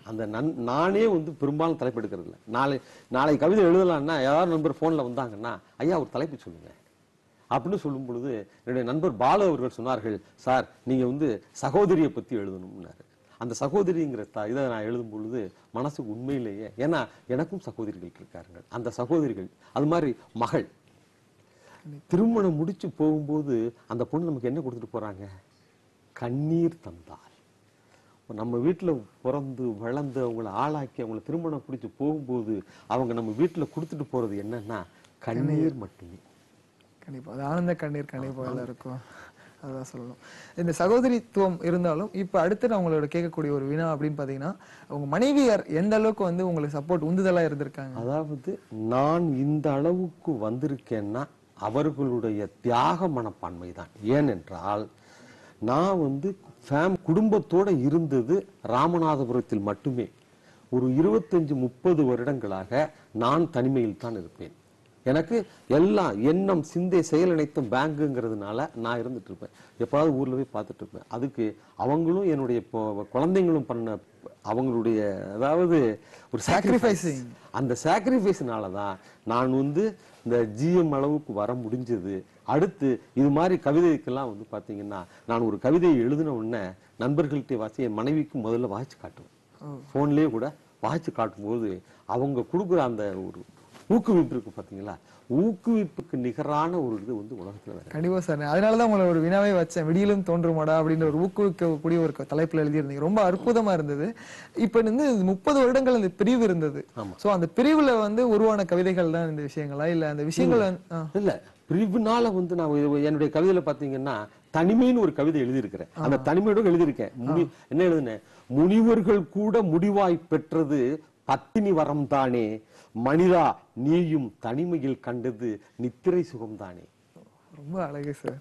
அந்த நன் நானே வந்து பெரும்பாலும் தலைப்பு எடுக்கிறது இல்லை. நாளை நாளை கவிதை எழுதலாம்னா யாராவது நண்பர் போன்ல வந்தாங்கன்னா ஐயா ஒரு தலைப்பு சொல்லுங்க அப்படின்னு சொல்லும் பொழுது என்னுடைய நண்பர் பாலு அவர்கள் சொன்னார்கள், சார் நீங்க வந்து சகோதரியை பத்தி எழுதணும்னாரு. அந்த சகோதரிங்கிற த இதை நான் எழுதும் பொழுது மனசுக்கு உண்மையிலேயே, ஏன்னா எனக்கும் சகோதரிகள் இருக்கார்கள். அந்த சகோதரிகள் அது மாதிரி மகள் திருமணம் முடிச்சு போகும்போது அந்த பொண்ணு நமக்கு என்ன கொடுத்துட்டு போறாங்க? கண்ணீர் தந்தாள். நம்ம வீட்டுல பிறந்து வளர்ந்து அவங்கள ஆளாக்கி அவங்கள திருமணம் பிடிச்சு போகும்போது அவங்க நம்ம வீட்டுல கொடுத்துட்டு போறது என்னன்னா கண்ணீர் மட்டுமே. கண்டிப்பா அது ஆனந்த கண்ணீர் கண்டிப்பா எல்லாருக்கும் அதான் சொல்லணும். இந்த சகோதரித்துவம் இருந்தாலும் இப்ப அடுத்து நான் உங்களோட கேட்கக்கூடிய ஒரு வினா அப்படின்னு பாத்தீங்கன்னா, உங்க மனைவியார் எந்த அளவுக்கு வந்து உங்களுக்கு சப்போர்ட் உந்துதலா இருந்திருக்காங்க? அதாவது நான் இந்த அளவுக்கு வந்திருக்கேன்னா அவர்களுடைய தியாக மனப்பான்மை தான். ஏனென்றால் நான் வந்து ஃபேம் குடும்பத்தோட இருந்தது ராமநாதபுரத்தில் மட்டுமே. ஒரு இருபத்தஞ்சு முப்பது வருடங்களாக நான் தனிமையில் தான் இருப்பேன். எனக்கு எல்லாம் எண்ணம் சிந்தை செயல் அனைத்தும் பேங்குங்கிறதுனால நான் இருந்துட்டு இருப்பேன். எப்பாவது ஊர்ல போய் பார்த்துட்டு இருப்பேன். அதுக்கு அவங்களும் என்னுடைய குழந்தைங்களும் பண்ண அவங்களுடைய அதாவது ஒரு சாக்ரிஃபைசிங், அந்த சாக்ரிஃபைஸ்னாலதான் நான் வந்து இந்த ஜிஎம் அளவுக்கு வர முடிஞ்சது. அடுத்து இது மாதிரி கவிதைக்கெல்லாம் வந்து பாத்தீங்கன்னா நான் ஒரு கவிதையை எழுதின உடனே நண்பர்கள்ட்ட வாசி என் மனைவிக்கு முதல்ல வாசிச்சு காட்டுவேன். போன்லயே கூட வாசிச்சு காட்டும் போது அவங்க கொடுக்குற அந்த ஒரு ஊக்குவிப்பு இருக்கு பாத்தீங்களா, ஊக்குவிப்புக்கு நிகரான ஒரு இது வந்து உலகத்துல. கண்டிப்பா சார், அதனாலதான் உங்களை ஒரு வினாவே வச்சேன், விடியலும் தோன்றுமாடா அப்படின்ற ஒரு ஊக்குவிக்கக்கூடிய ஒரு தலைப்புல எழுதியிருந்தீங்க. ரொம்ப அற்புதமா இருந்தது. இப்ப வந்து முப்பது வருடங்கள் அந்த பிரிவு இருந்தது. சோ அந்த பிரிவுல வந்து உருவான கவிதைகள் தான் இந்த விஷயங்களா இல்ல அந்த விஷயங்கள் இல்ல பிரிவுனால வந்து நான் என்னுடைய கவிதையில பாத்தீங்கன்னா தனிமைன்னு ஒரு கவிதை எழுதியிருக்கிறேன். அந்த தனிமையோட எழுதியிருக்கேன். என்ன எழுதுனேன்? முனிவர்கள் கூட முடிவாய் பெற்றது பத்தினி வரம் தானே, மனிதா நீயும் தனிமையில் கண்டது நித்திரை சுகம் தானே. ரொம்ப அழகு சார்.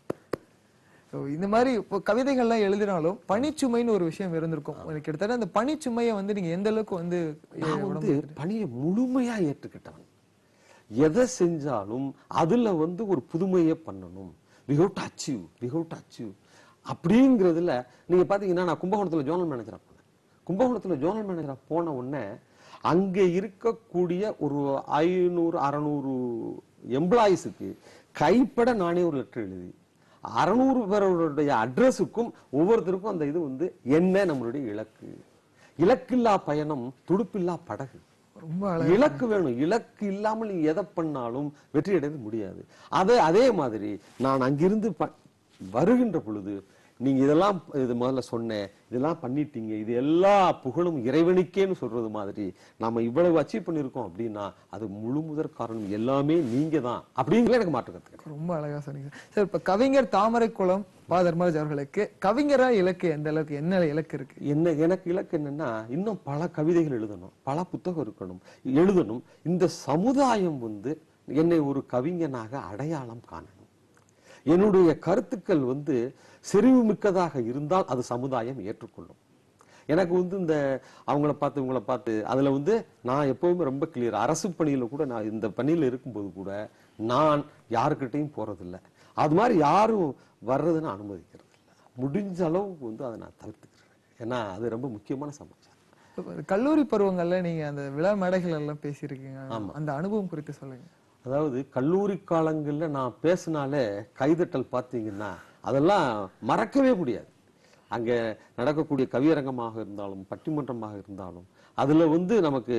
இந்த மாதிரி இப்போ கவிதைகள்லாம் எழுதினாலும் பணிச்சுமைன்னு ஒரு விஷயம் இருந்திருக்கும். எனக்கு கிட்டத்தட்ட அந்த பணிச்சுமையை வந்து நீங்க எந்த அளவுக்கு வந்து வந்து பணியை முழுமையா ஏற்றுக்கிட்டவன். எதை செஞ்சாலும் அதுல வந்து ஒரு புதுமையை பண்ணணும். we have to achieve, we have to achieve அப்படிங்கிறதுல நீங்க பாத்தீங்கன்னா நான் கும்பகோணத்துல ஜோனல் மேனேஜரா போனேன். கும்பகோணத்துல ஜோனல் மேனேஜரா போன உடனே அங்க இருக்கக்கூடிய ஒரு ஐநூறு அறுநூறு எம்ப்ளாயிஸுக்கு கைப்பட நானே ஒரு லெட்டர் எழுதி அறுநூறு பேருடைய அட்ரஸுக்கும் ஒவ்வொருத்தருக்கும் அந்த இது வந்து என்ன நம்மளுடைய இலக்கு, இலக்கில்லா பயணம் துடுப்பில்லா படகு. இலக்கு வேணும். இலக்கு இல்லாமல் நீங்க எதை பண்ணாலும் வெற்றி அடைய முடியாது. அதே அதே மாதிரி நான் அங்கிருந்து வருகின்ற பொழுது நீங்க இதெல்லாம் இது முதல்ல சொன்னேன், இதெல்லாம் பண்ணிட்டீங்க, இது எல்லா புகழும் இறைவனுக்கேன்னு சொல்றது மாதிரி நாம இவ்வளவு அச்சீவ் பண்ணிருக்கோம் அப்படின்னா அது முழு முதற் காரணம் எல்லாமே நீங்க தான் அப்படிங்கிற எனக்கு மாற்றுக்கிறதுக்கு. ரொம்ப அழகா சொன்னீங்க சார். இப்ப கவிஞர் தாமரைக்குளம் பா தர்மராஜ் அவர்களுக்கு கவிஞரா இலக்கு எந்த அளவுக்கு, என்ன இலக்கு இருக்கு? என்ன எனக்கு இலக்கு என்னன்னா இன்னும் பல கவிதைகள் எழுதணும், பல புத்தகம் இருக்கணும், எழுதணும். இந்த சமுதாயம் வந்து என்னை ஒரு கவிஞனாக அடையாளம் காணணும். என்னுடைய கருத்துக்கள் வந்து செறிவு மிக்கதாக இருந்தால் அது சமுதாயம் ஏற்றுக்கொள்ளும். எனக்கு வந்து இந்த அவங்கள பார்த்து இவங்கள பார்த்து அதுல வந்து நான் எப்பவுமே ரொம்ப கிளியர். அரசு பணியில கூட நான் இந்த பணியில இருக்கும்போது கூட நான் யாருக்கிட்டையும் போறதில்லை. அது மாதிரி யாரும் வர்றதுன்னு அனுமதிக்கிறது இல்லை. முடிஞ்ச அளவுக்கு வந்து அதை நான் தவிர்த்துக்கிறேன். ஏன்னா அது ரொம்ப முக்கியமான சமாச்சாரம். கல்லூரி பருவங்கள்ல நீங்க அந்த விழா மேடைகள் எல்லாம் பேசியிருக்கீங்க, அந்த அனுபவம் குறித்து சொல்லுங்க. அதாவது கல்லூரி காலங்கள்ல நான் பேசினாலே கைதட்டல் பார்த்தீங்கன்னா அதெல்லாம் மறக்கவே முடியாது. அங்க நடக்கக்கூடிய கவியரங்கமாக இருந்தாலும் பட்டிமன்றமாக இருந்தாலும் அதுல வந்து நமக்கு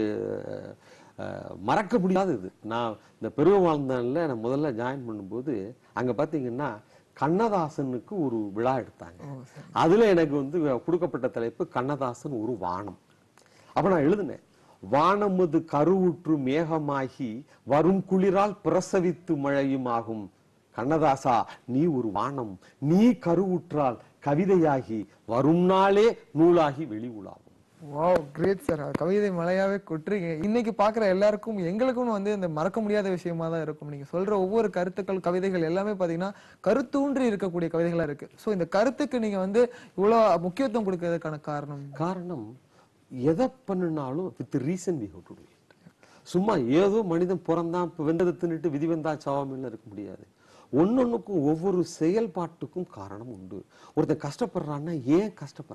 மறக்க முடியாதது. நான் இந்த பெருவ வாழ்ந்தான்ல நான் முதல்ல ஜாயின் பண்ணும்போது அங்க பாத்தீங்கன்னா கண்ணதாசனுக்கு ஒரு விழா எடுத்தாங்க. அதுல எனக்கு வந்து கொடுக்கப்பட்ட தலைப்பு கண்ணதாசன் ஒரு வானம். அப்ப நான் எழுதினேன், வானமது கருவுற்று மேகமாகி வரும் குளிரால் பிரசவித்து மழையும் ஆகும். கண்ணதாசா நீ ஒரு வானம், நீ கருவுற்றால் கவிதையாகி வரும் நாளே நூலாகி வெளி உலாகும். Wow, great sir. கவிதை மலையாவே கொட்டுறீங்க. இன்னைக்கு பாக்குற எல்லாருக்கும் எங்களுக்கும் வந்து இந்த மறக்க முடியாத விஷயமா தான் இருக்கும். நீங்க சொல்ற ஒவ்வொரு கருத்துக்கள் கவிதைகள் எல்லாமே பாத்தீங்கன்னா கருத்தூன்றி இருக்கக்கூடிய கவிதைகளா இருக்கு. சோ இந்த கருத்துக்கு நீங்க வந்து இவ்வளவு முக்கியத்துவம் கொடுக்கறதுக்கான காரணம் காரணம் எதை பண்ணினாலும் with reason we have to do it. சும்மா ஏதோ மனிதன் பிறந்தான் வெந்ததை தின்னுட்டு விதி வந்தா சாவாமல் இருக்க முடியாது. ஒன்னொன்னுக்கும் ஒவ்வொரு செயல்பாட்டுக்கும் காரணம் உண்டு. ஒருத்தன் கஷ்டப்படுறான்னா ஏன் கஷ்டப்படுறான்,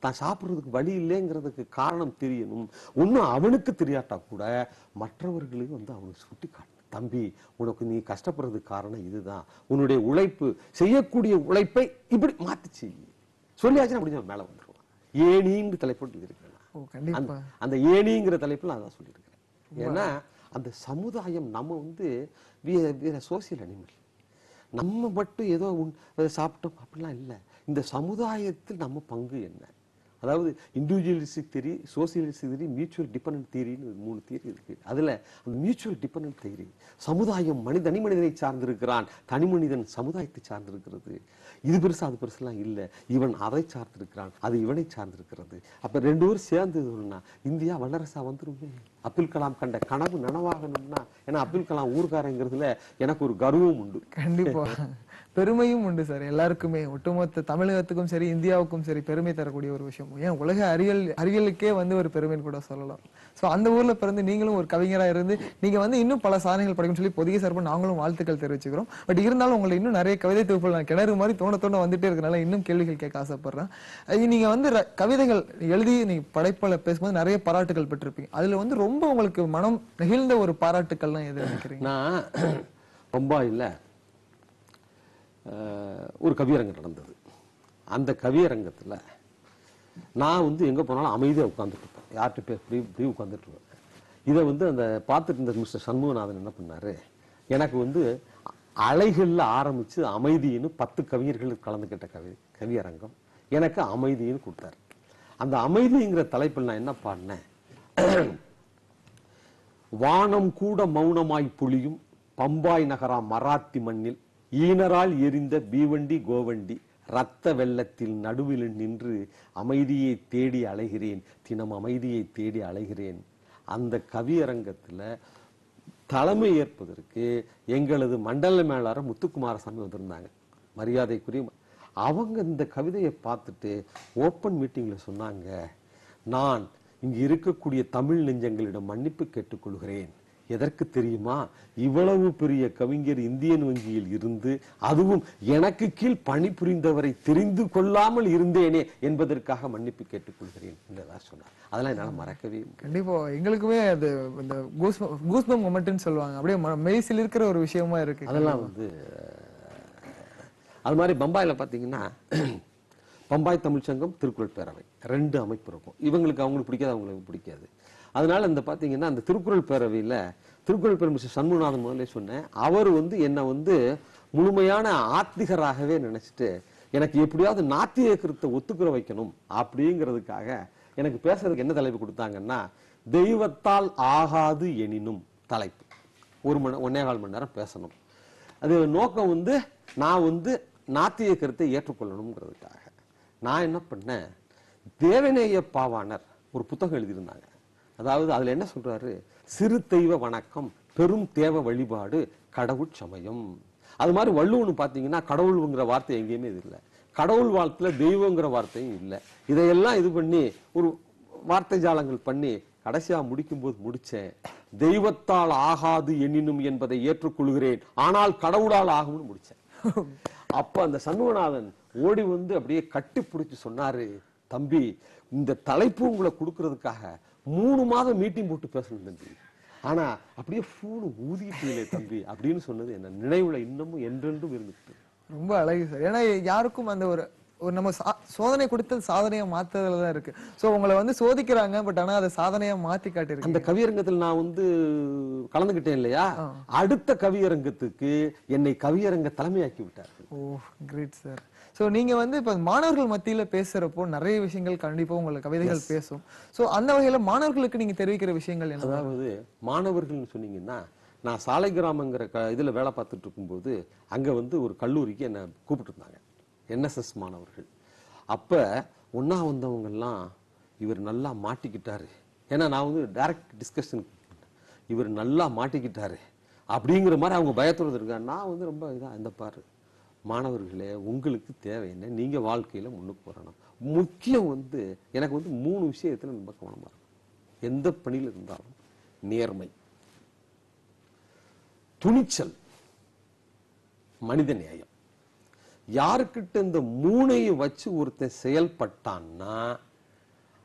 தான் சாப்பிடுறதுக்கு வழி இல்லைங்கிறதுக்கு காரணம் தெரியணும். ஒன்னும் அவனுக்கு தெரியாட்டா கூட மற்றவர்களுக்கு வந்து அவனுக்கு சுட்டி காட்டணும். தம்பி, உனக்கு நீ கஷ்டப்படுறதுக்கு காரணம் இதுதான், உன்னுடைய உழைப்பு, செய்யக்கூடிய உழைப்பை இப்படி மாத்தி செய்ய சொல்லியாச்சுன்னா அப்படி மேல வந்துருவான். ஏணின்னு தலைப்பு இருக்கிறேன், அந்த ஏணிங்கிற தலைப்புல அதான் சொல்லியிருக்கிறேன். ஏன்னா அந்த சமுதாயம் நம்ம வந்து சோசியல் அனிமல், நம்ம மட்டும் ஏதோ சாப்பிட்டோம் அப்படிலாம் இல்லை. இந்த சமுதாயத்தில் நம்ம பங்கு என்ன, அதாவது individualistic theory, socialistic theory, mutual dependent தியரின்னு மூணு தியரி இருக்கு. அதுல அந்த மியூச்சுவல் டிபெண்டன்ட் தியரி, சமுதாயம் மனித தனி மனிதனை சார்ந்திருக்கிறான், தனி மனிதன் சமுதாயத்தை சார்ந்திருக்கிறது. இது பெருசு அது பெருசுலாம் இல்லை, இவன் அதை சார்ந்திருக்கிறான், அது இவனை சார்ந்திருக்கிறது. அப்ப ரெண்டு பேரும் சேர்ந்து இந்தியா வல்லரசா வந்துருமே. அப்துல் கலாம் கண்ட கனவு நனவாகணும்னா, ஏன்னா அப்துல் கலாம் ஊர்காரங்கிறதுல எனக்கு ஒரு கர்வம் உண்டு, கண்டிப்பா பெருமையும் உண்டு சார். எல்லாருக்குமே, ஒட்டுமொத்த தமிழகத்துக்கும் சரி இந்தியாவுக்கும் சரி பெருமை தரக்கூடிய ஒரு விஷயம். ஏன் உலக அறிவியல் அறிவியலுக்கே வந்து ஒரு பெருமைன்னு கூட சொல்லலாம். சோ அந்த ஊர்ல பிறந்து நீங்களும் ஒரு கவிஞரா இருந்து நீங்க வந்து இன்னும் பல சாதனைகள் படைக்கும் சொல்லி பொதிகை சார்பா நாங்களும் வாழ்த்துக்கள் தெரிவிச்சுக்கிறோம். பட் இருந்தாலும் உங்களை இன்னும் நிறைய கவிதை தொகுப்புகள் நான் கிணறு மாதிரி தோண தோண வந்துட்டே இருக்கனால இன்னும் கேள்விகள் கேட்க ஆசைப்படுறேன். நீங்க வந்து கவிதைகள் எழுதி நீங்க படைப்பால பேசும்போது நிறைய பாராட்டுகள் பெற்றிருப்பீங்க. அதுல வந்து ரொம்ப உங்களுக்கு மனம் நெகிழ்ந்த ஒரு பாராட்டுக்கள்லாம் எது நினைக்கிறீங்க? நான் ரொம்ப இல்ல, ஒரு கவியரங்கம் நடந்தது. அந்த கவியரங்கத்துல நான் வந்து எங்க போனாலும் அமைதியா உட்கார்ந்துட்டு இருப்பேன், யார்கிட்ட இப்படி இப்படி உட்கார்ந்துட்டு இருப்பேன். இதை வந்து அந்த பார்த்துட்டு இருந்த மிஸ்டர் சண்முகநாதன் என்ன பண்ணாரு, எனக்கு வந்து அலைகள்ல ஆரம்பிச்சு அமைதின்னு பத்து கவிஞர்கள் கலந்துகிட்ட கவி கவியரங்கம் எனக்கு அமைதின்னு கொடுத்தாரு. அந்த அமைதிங்கிற தலைப்பில் நான் என்ன பாடினேன், வானம் கூட மௌனமாய் பொழியும் பம்பாய் நகரா மராத்தி மண்ணில் ஈனரால் எரிந்த பீவண்டி கோவண்டி ரத்த வெள்ளத்தில் நடுவில் நின்று அமைதியை தேடி அலைகிறேன், தினம் அமைதியை தேடி அலைகிறேன். அந்த கவியரங்கத்துல தலைமை ஏற்பதற்கு எங்களது மண்டல மேலாளர் முத்துக்குமாரசாமி வந்திருந்தாங்க, மரியாதைக்குரிய. அவங்க இந்த கவிதையை பார்த்துட்டு ஓப்பன் மீட்டிங்ல சொன்னாங்க, நான் இங்கு இருக்கக்கூடிய தமிழ் நெஞ்சங்களிடம் மன்னிப்பு கேட்டுக்கொள்கிறேன். எதற்கு தெரியுமா, இவ்வளவு பெரிய கவிஞர் இந்தியன் வங்கியில் இருந்து அதுவும் எனக்கு கீழ் பணிபுரிந்தவரை தெரிந்து கொள்ளாமல் இருந்தேனே என்பதற்காக மன்னிப்பு கேட்டுக்கொள்கிறேன் என்றுதான் சொன்னார். அதெல்லாம் என்னால மறக்கவே. கண்டிப்பா எங்களுக்குமே அது இந்த கூஸ்பம் மொமெண்ட்னு சொல்லுவாங்க, அப்படியே மெய்சில் இருக்கிற ஒரு விஷயமா இருக்கு. அதெல்லாம் வந்து அது மாதிரி பம்பாயில பாத்தீங்கன்னா பம்பாய் தமிழ்ச்சங்கம், திருக்குறள் பேரவை ரெண்டு அமைப்பு இருக்கும். இவங்களுக்கு அவங்களுக்கு பிடிக்காது, அவங்களுக்கு பிடிக்காது. அதனால இந்த பாத்தீங்கன்னா அந்த திருக்குறள் பேரவையில திருக்குறள் பேரவை மிஸ்டர் சண்முகநாதன் முதல்ல சொன்னேன், அவர் வந்து என்னை வந்து முழுமையான ஆத்திகராகவே நினைச்சிட்டு எனக்கு எப்படியாவது நாத்திக கருத்தை ஒத்துக்கிற வைக்கணும் அப்படிங்கிறதுக்காக எனக்கு பேசுறதுக்கு என்ன தலைப்பு கொடுத்தாங்கன்னா, தெய்வத்தால் ஆகாது எனினும் தலைப்பு. ஒரு மணி ஒன்னே கால் மணி நேரம் பேசணும். அது நோக்கம் வந்து நான் வந்து நாத்திக கருத்தை ஏற்றுக்கொள்ளணுங்கிறதுக்காக நான் என்ன பண்ணேன், தேவநேய பாவாணர் ஒரு புத்தகம் எழுதியிருந்தாங்க. அதாவது அதுல என்ன சொல்றாரு, சிறு தெய்வ வணக்கம், பெரும் தேவ வழிபாடு, கடவுள் சமயம். அது மாதிரி வள்ளுவன் பாத்தீங்கன்னா கடவுள்ங்கிற வார்த்தை எங்கேயுமே இது இல்லை, கடவுள் வாழ்த்துல தெய்வங்கிற வார்த்தையும் இல்லை. இதையெல்லாம் இது பண்ணி ஒரு வார்த்தை ஜாலங்கள் பண்ணி கடைசியா முடிக்கும் போது முடிச்சேன், தெய்வத்தால் ஆகாது எனினும் என்பதை ஏற்றுக்கொள்கிறேன், ஆனால் கடவுளால் ஆகும்னு முடிச்சேன். அப்ப அந்த சண்முகநாதன் ஓடி வந்து அப்படியே கட்டி பிடிச்சு சொன்னாரு, தம்பி இந்த தலைப்பு உங்களை கொடுக்கறதுக்காக மூணு மாதம் மீட்டிங் போட்டு பேசணும் தம்பி, ஆனா அப்படியே பூனு ஊதிட்டு தம்பி அப்படின்னு சொன்னது என்ன நினைவுல இன்னமும் என்றென்றும் இருந்துட்டு. ரொம்ப அழகு சார். ஏன்னா யாருக்கும் அந்த ஒரு ஒரு நம்ம சோதனை கொடுத்து சாதனையா மாத்துறதுலதான் இருக்கு. சோ உங்களை வந்து சோதிக்கிறாங்க, பட் ஆனா அதை சாதனையா மாத்தி காட்டிருக்கு. அந்த கவியரங்கத்தில் நான் வந்து கலந்துகிட்டேன் இல்லையா, அடுத்த கவியரங்கத்துக்கு என்னை கவியரங்க தலைமையாக்கி விட்டார்கள். ஓ கிரேட் சார். சோ நீங்க வந்து இப்ப மாணவர்கள் மத்தியில பேசுறப்போ நிறைய விஷயங்கள் கண்டிப்பா உங்களுக்கு கவிதைகள் பேசும். சோ அந்த வகையில மாணவர்களுக்கு நீங்க தெரிவிக்கிற விஷயங்கள் என்ன? அதாவது மாணவர்கள்னு சொன்னீங்கன்னா, நான் சாலை கிராமங்கிற இதுல வேலை பார்த்துட்டு இருக்கும்போது அங்க வந்து ஒரு கல்லூரிக்கு என்ன கூப்பிட்டு இருந்தாங்க, என்எஸ்எஸ் மாணவர்கள். அப்ப ஒன்னா வந்தவங்க எல்லாம் இவர் நல்லா மாட்டிக்கிட்டாரு, ஏன்னா நான் வந்து டைரக்ட் டிஸ்கஷன், இவர் நல்லா மாட்டிக்கிட்டாரு அப்படிங்கிற மாதிரி அவங்க பயத்துறது இருக்காங்க. நான் வந்து ரொம்ப இதான் இந்த பாரு மாணவர்களே, உங்களுக்கு தேவை என்ன, நீங்க வாழ்க்கையில முன்னுக்கு வரணும். முக்கியம் வந்து எனக்கு வந்து மூணு விஷயத்துல ரொம்ப கவனமா இருக்கும். எந்த பணியில இருந்தாலும் நேர்மை, துணிச்சல், மனித நேயம். யாருக்கிட்ட இந்த மூணையும் வச்சு ஒருத்தன் செயல்பட்டான்னா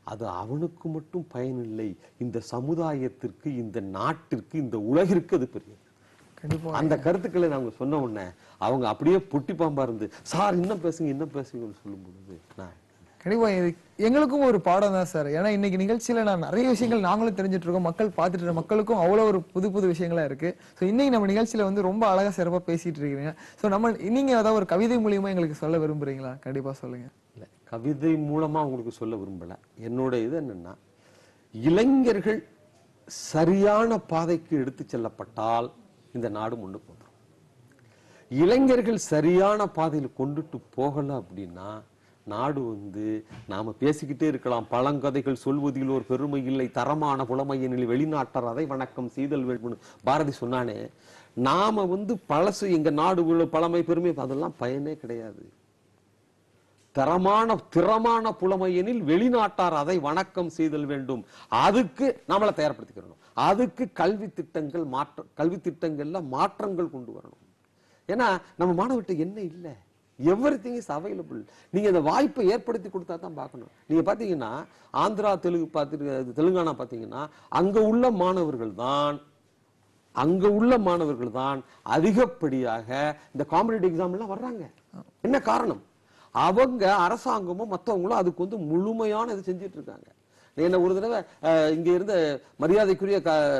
அது அவனுக்கு மட்டும் பயனில்லை, இந்த சமுதாயத்திற்கு, இந்த நாட்டிற்கு, இந்த உலகிற்கு அது பெரியது. அந்த கருத்துக்களை நாங்க சொன்ன உடனே அவங்க அப்படியே புட்டி பாம்பா இருந்து சார் இன்னும் பேசுங்க இன்னும் பேசுங்கன்னு சொல்லும் பொழுது நான் கண்டிப்பா இது எங்களுக்கும் ஒரு பாடம் தான் சார். ஏன்னா இன்னைக்கு நிகழ்ச்சியில நான் நிறைய விஷயங்கள் நாங்களும் தெரிஞ்சுட்டு இருக்கோம், மக்கள் பார்த்துட்டு இருக்க மக்களுக்கும் அவ்வளவு ஒரு புது புது விஷயங்களா இருக்கு. ஸோ இன்னைக்கு நம்ம நிகழ்ச்சியில வந்து ரொம்ப அழகா சிறப்பா பேசிட்டு இருக்கீங்க. ஸோ நம்ம நீங்க ஏதாவது ஒரு கவிதை மூலியமா எங்களுக்கு சொல்ல விரும்புறீங்களா? கண்டிப்பா சொல்லுங்க. இல்ல கவிதை மூலமா உங்களுக்கு சொல்ல விரும்பல. என்னோட இது என்னன்னா, இளைஞர்கள் சரியான பாதைக்கு எடுத்து செல்லப்பட்டால் இந்த நாடு முன்னுக்கு வந்துடும். இளைஞர்கள் சரியான பாதையில் கொண்டுட்டு போகல அப்படின்னா நாடு வந்து நாம பேசிக்கிட்டே இருக்கலாம், பழங்கதைகள் சொல்வதில் ஒரு பெருமை இல்லை, தரமான புலமையெனில் வெளிநாட்டார் அதை வணக்கம் செய்தல் வேண்டும் பாரதி சொன்னானே. நாம வந்து பழசு எங்க நாடு உள்ள பழமை பெருமை அதெல்லாம் பயனே கிடையாது. தரமான திறமான புலமையெனில் வெளிநாட்டார் அதை வணக்கம் செய்தல் வேண்டும். அதுக்கு நம்மளை தயார்படுத்திக்கிறோம். அதுக்கு கல்வி திட்டங்கள் மாற்ற கல்வி திட்டங்கள்ல மாற்றங்கள் கொண்டு வரணும். ஏன்னா நம்ம மாணவர்கிட்ட என்ன இல்லை, எவ்ரிதிங் இஸ் அவைலபிள். நீங்க இந்த வாய்ப்பை ஏற்படுத்தி கொடுத்தா தான் பார்க்கணும். நீங்க பாத்தீங்கன்னா ஆந்திரா தெலுங்கு பார்த்து தெலுங்கானா பாத்தீங்கன்னா அங்க உள்ள மாணவர்கள் தான் அங்க உள்ள மாணவர்கள் தான் அதிகப்படியாக இந்த காம்படிட்டிவ் எக்ஸாம் எல்லாம் வர்றாங்க. என்ன காரணம்? அவங்க அரசாங்கமும் மற்றவங்களும் அதுக்கு வந்து முழுமையான இது செஞ்சிட்டு இருக்காங்க. என்ன ஒரு தடவை இங்க இருந்த மரியாதைக்குரிய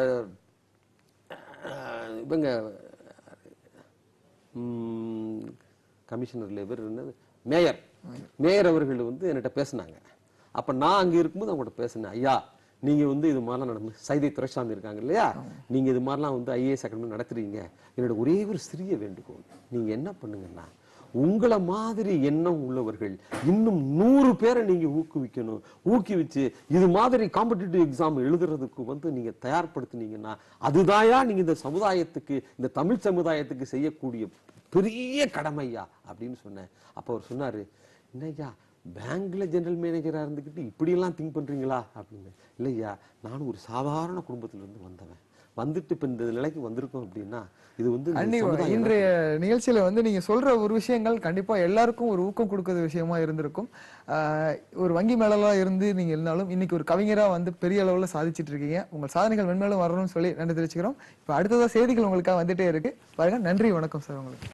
இவங்க கமிஷனர் லேபர் மேயர் மேயர் அவர்கள் வந்து என்கிட்ட பேசினாங்க. அப்ப நான் அங்க இருக்கும்போது அவங்கள்ட்ட பேசினேன், ஐயா நீங்க வந்து இது மாதிரிலாம் நடந்து சைதை துரைசாமி இருக்காங்க இல்லையா, நீங்க இது மாதிரிலாம் வந்து ஐஏஎஸ் அகாடமி நடத்துறீங்க, என்னோட ஒரே ஒரு சிறிய வேண்டுகோள், நீங்க என்ன பண்ணுங்கன்னா உங்களை மாதிரி எண்ணம் உள்ளவர்கள் இன்னும் நூறு பேரை நீங்க ஊக்குவிக்கணும். ஊக்குவிச்சு இது மாதிரி காம்படிட்டிவ் எக்ஸாம் எழுதுறதுக்கு வந்து நீங்க தயார்படுத்தினீங்கன்னா அதுதாயா நீங்க இந்த சமுதாயத்துக்கு, இந்த தமிழ் சமுதாயத்துக்கு செய்யக்கூடிய பெரிய கடமையா அப்படின்னு சொன்னேன். அப்ப அவர் சொன்னாரு, என்னய்யா பேங்க்ல ஜெனரல் மேனேஜரா இருந்துகிட்டு இப்படி எல்லாம் திங்க் பண்றீங்களா அப்படின்னு. இல்லையா, நானும் ஒரு சாதாரண குடும்பத்துல இருந்து வந்தவன், வந்துட்டு இப்ப இந்த நிலைக்கு வந்திருக்கோம் அப்படின்னா இது வந்து இன்றைய நிகழ்ச்சியில வந்து நீங்க சொல்ற ஒரு விஷயங்கள் கண்டிப்பா எல்லாருக்கும் ஒரு ஊக்கம் கொடுக்கிற விஷயமா இருந்திருக்கும். ஒரு வங்கி மேலா இருந்து நீங்க இருந்தாலும் இன்னைக்கு ஒரு கவிஞரா வந்து பெரிய அளவுல சாதிச்சிட்டு இருக்கீங்க. உங்க சாதனைகள் மென்மேலும் வரணும்னு சொல்லி நன்றி தெரிவிச்சுக்கிறோம். இப்ப அடுத்ததா செய்திகள் உங்களுக்காக வந்துட்டே இருக்கு பாருங்க. நன்றி, வணக்கம் சார் உங்களுக்கு.